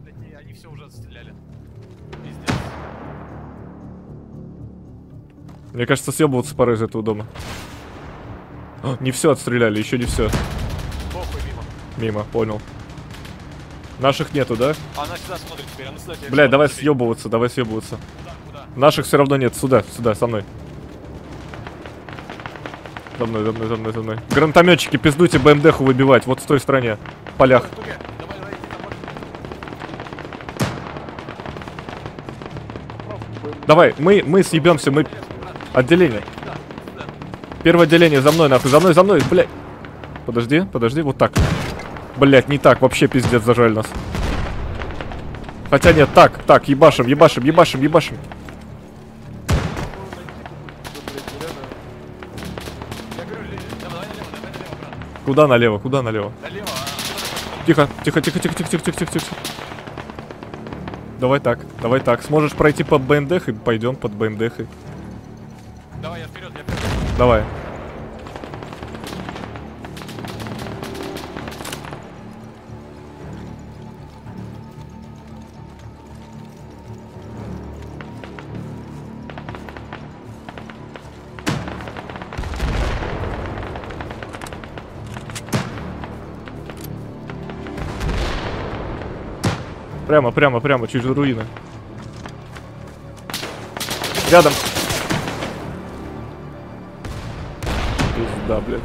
Мне кажется, съебываться пора из этого дома. О, не все отстреляли, еще не все. Мимо. Мимо, понял. Наших нету, да?
Она сюда смотрит теперь, она сюда.
Блядь, давай съебываться, давай съебываться.
Куда, куда?
Наших все равно нет, сюда, сюда, со мной. За мной, за мной, за мной, за мной. Гранатометчики, пиздуйте БМДху выбивать, вот в той стороне. В полях. Давай, мы, мы съебемся, мы... Отделение. Первое отделение, за мной, нахуй, за мной, за мной, блядь. Подожди, подожди, вот так. Блядь, не так, вообще пиздец, зажали нас. Хотя нет, так, так, ебашим, ебашим, ебашим, ебашим. Куда налево, куда налево? Тихо, тихо, тихо, тихо, тихо, тихо, тихо, тихо. Давай так, давай так. Сможешь пройти под БМДхой? Пойдем под БМДхой.
Давай, я вперед, я вперед.
Давай. Прямо, прямо, прямо, через руины. Рядом. Пизда, блядь.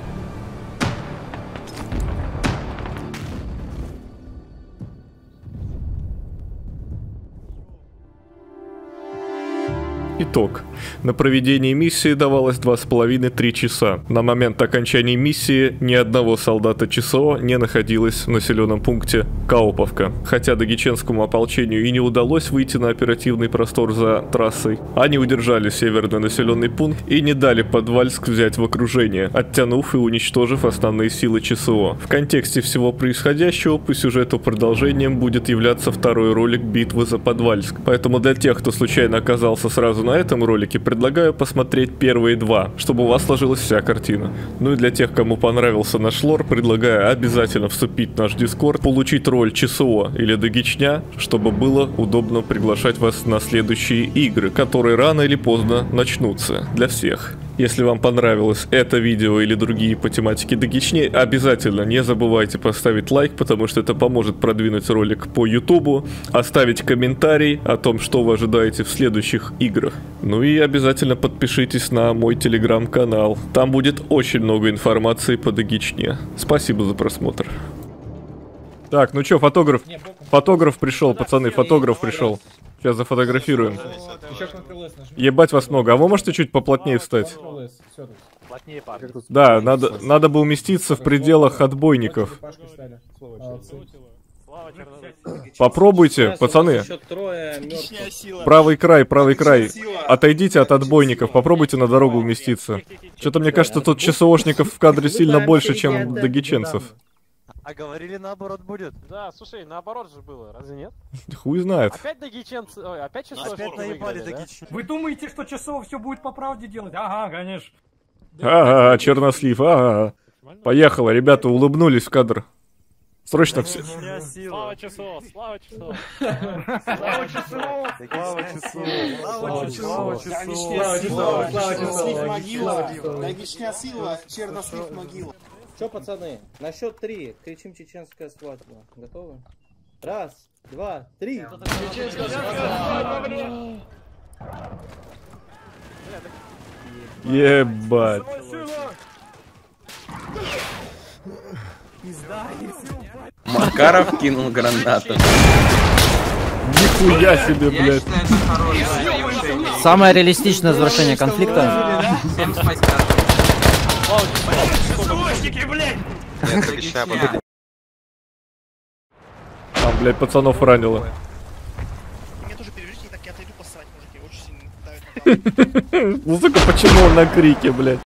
Итог. На проведение миссии давалось два с половиной-три часа. На момент окончания миссии ни одного солдата ЧСО не находилось в населенном пункте Кауповка. Хотя дагеченскому ополчению и не удалось выйти на оперативный простор за трассой, они удержали северный населенный пункт и не дали Подвальск взять в окружение, оттянув и уничтожив основные силы ЧСО. В контексте всего происходящего по сюжету продолжением будет являться второй ролик битвы за Подвальск. Поэтому для тех, кто случайно оказался сразу на этом ролике, предлагаю посмотреть первые два, чтобы у вас сложилась вся картина. Ну и для тех, кому понравился наш лор, предлагаю обязательно вступить в наш дискорд, получить роль ЧСО или Дагечня, чтобы было удобно приглашать вас на следующие игры, которые рано или поздно начнутся для всех. Если вам понравилось это видео или другие по тематике Дагечни, обязательно не забывайте поставить лайк, потому что это поможет продвинуть ролик по ютубу, оставить комментарий о том, что вы ожидаете в следующих играх. Ну и обязательно подпишитесь на мой телеграм-канал, там будет очень много информации по Дагечне. Спасибо за просмотр. Так, ну чё, фотограф? Фотограф пришел, пацаны, фотограф пришел. Сейчас зафотографируем. Ебать вас много. А вы можете чуть поплотнее встать?
Плотнее, парни.
Да, надо, надо бы уместиться в пределах отбойников. Попробуйте, пацаны. Правый край, правый край. Отойдите от отбойников, попробуйте на дорогу уместиться. Что-то мне кажется, тут ЧСОшников в кадре сильно больше, чем дагиченцев.
А говорили, наоборот будет.
Да, слушай, наоборот же было, разве нет?
Хуй знает.
Опять дагиченцы, ой, опять часов.
Опять наебали дагиченцы.
Вы думаете, что часов все будет по правде делать? Ага, конечно.
Ага, чернослив, ага. Поехало, ребята улыбнулись в кадр. Срочно все.
Слава часов, слава часов.
Слава часов!
Слава часов!
Слава часов!
Чернослив могила! Дагичня сила, чернослив могила.
Че, пацаны, на счет три кричим чеченская свадьба. Готовы? Раз, два, три.
Чеченская свадьба!
Ебать.
Макаров кинул гранату.
Нихуя себе, блядь.
Самое реалистичное завершение конфликта.
Там, блядь, пацанов ранило.
Меня тоже переведите, так я отойду посрать, мужики, очень сильно давит на
Ну, сука, почему он на крике, блядь?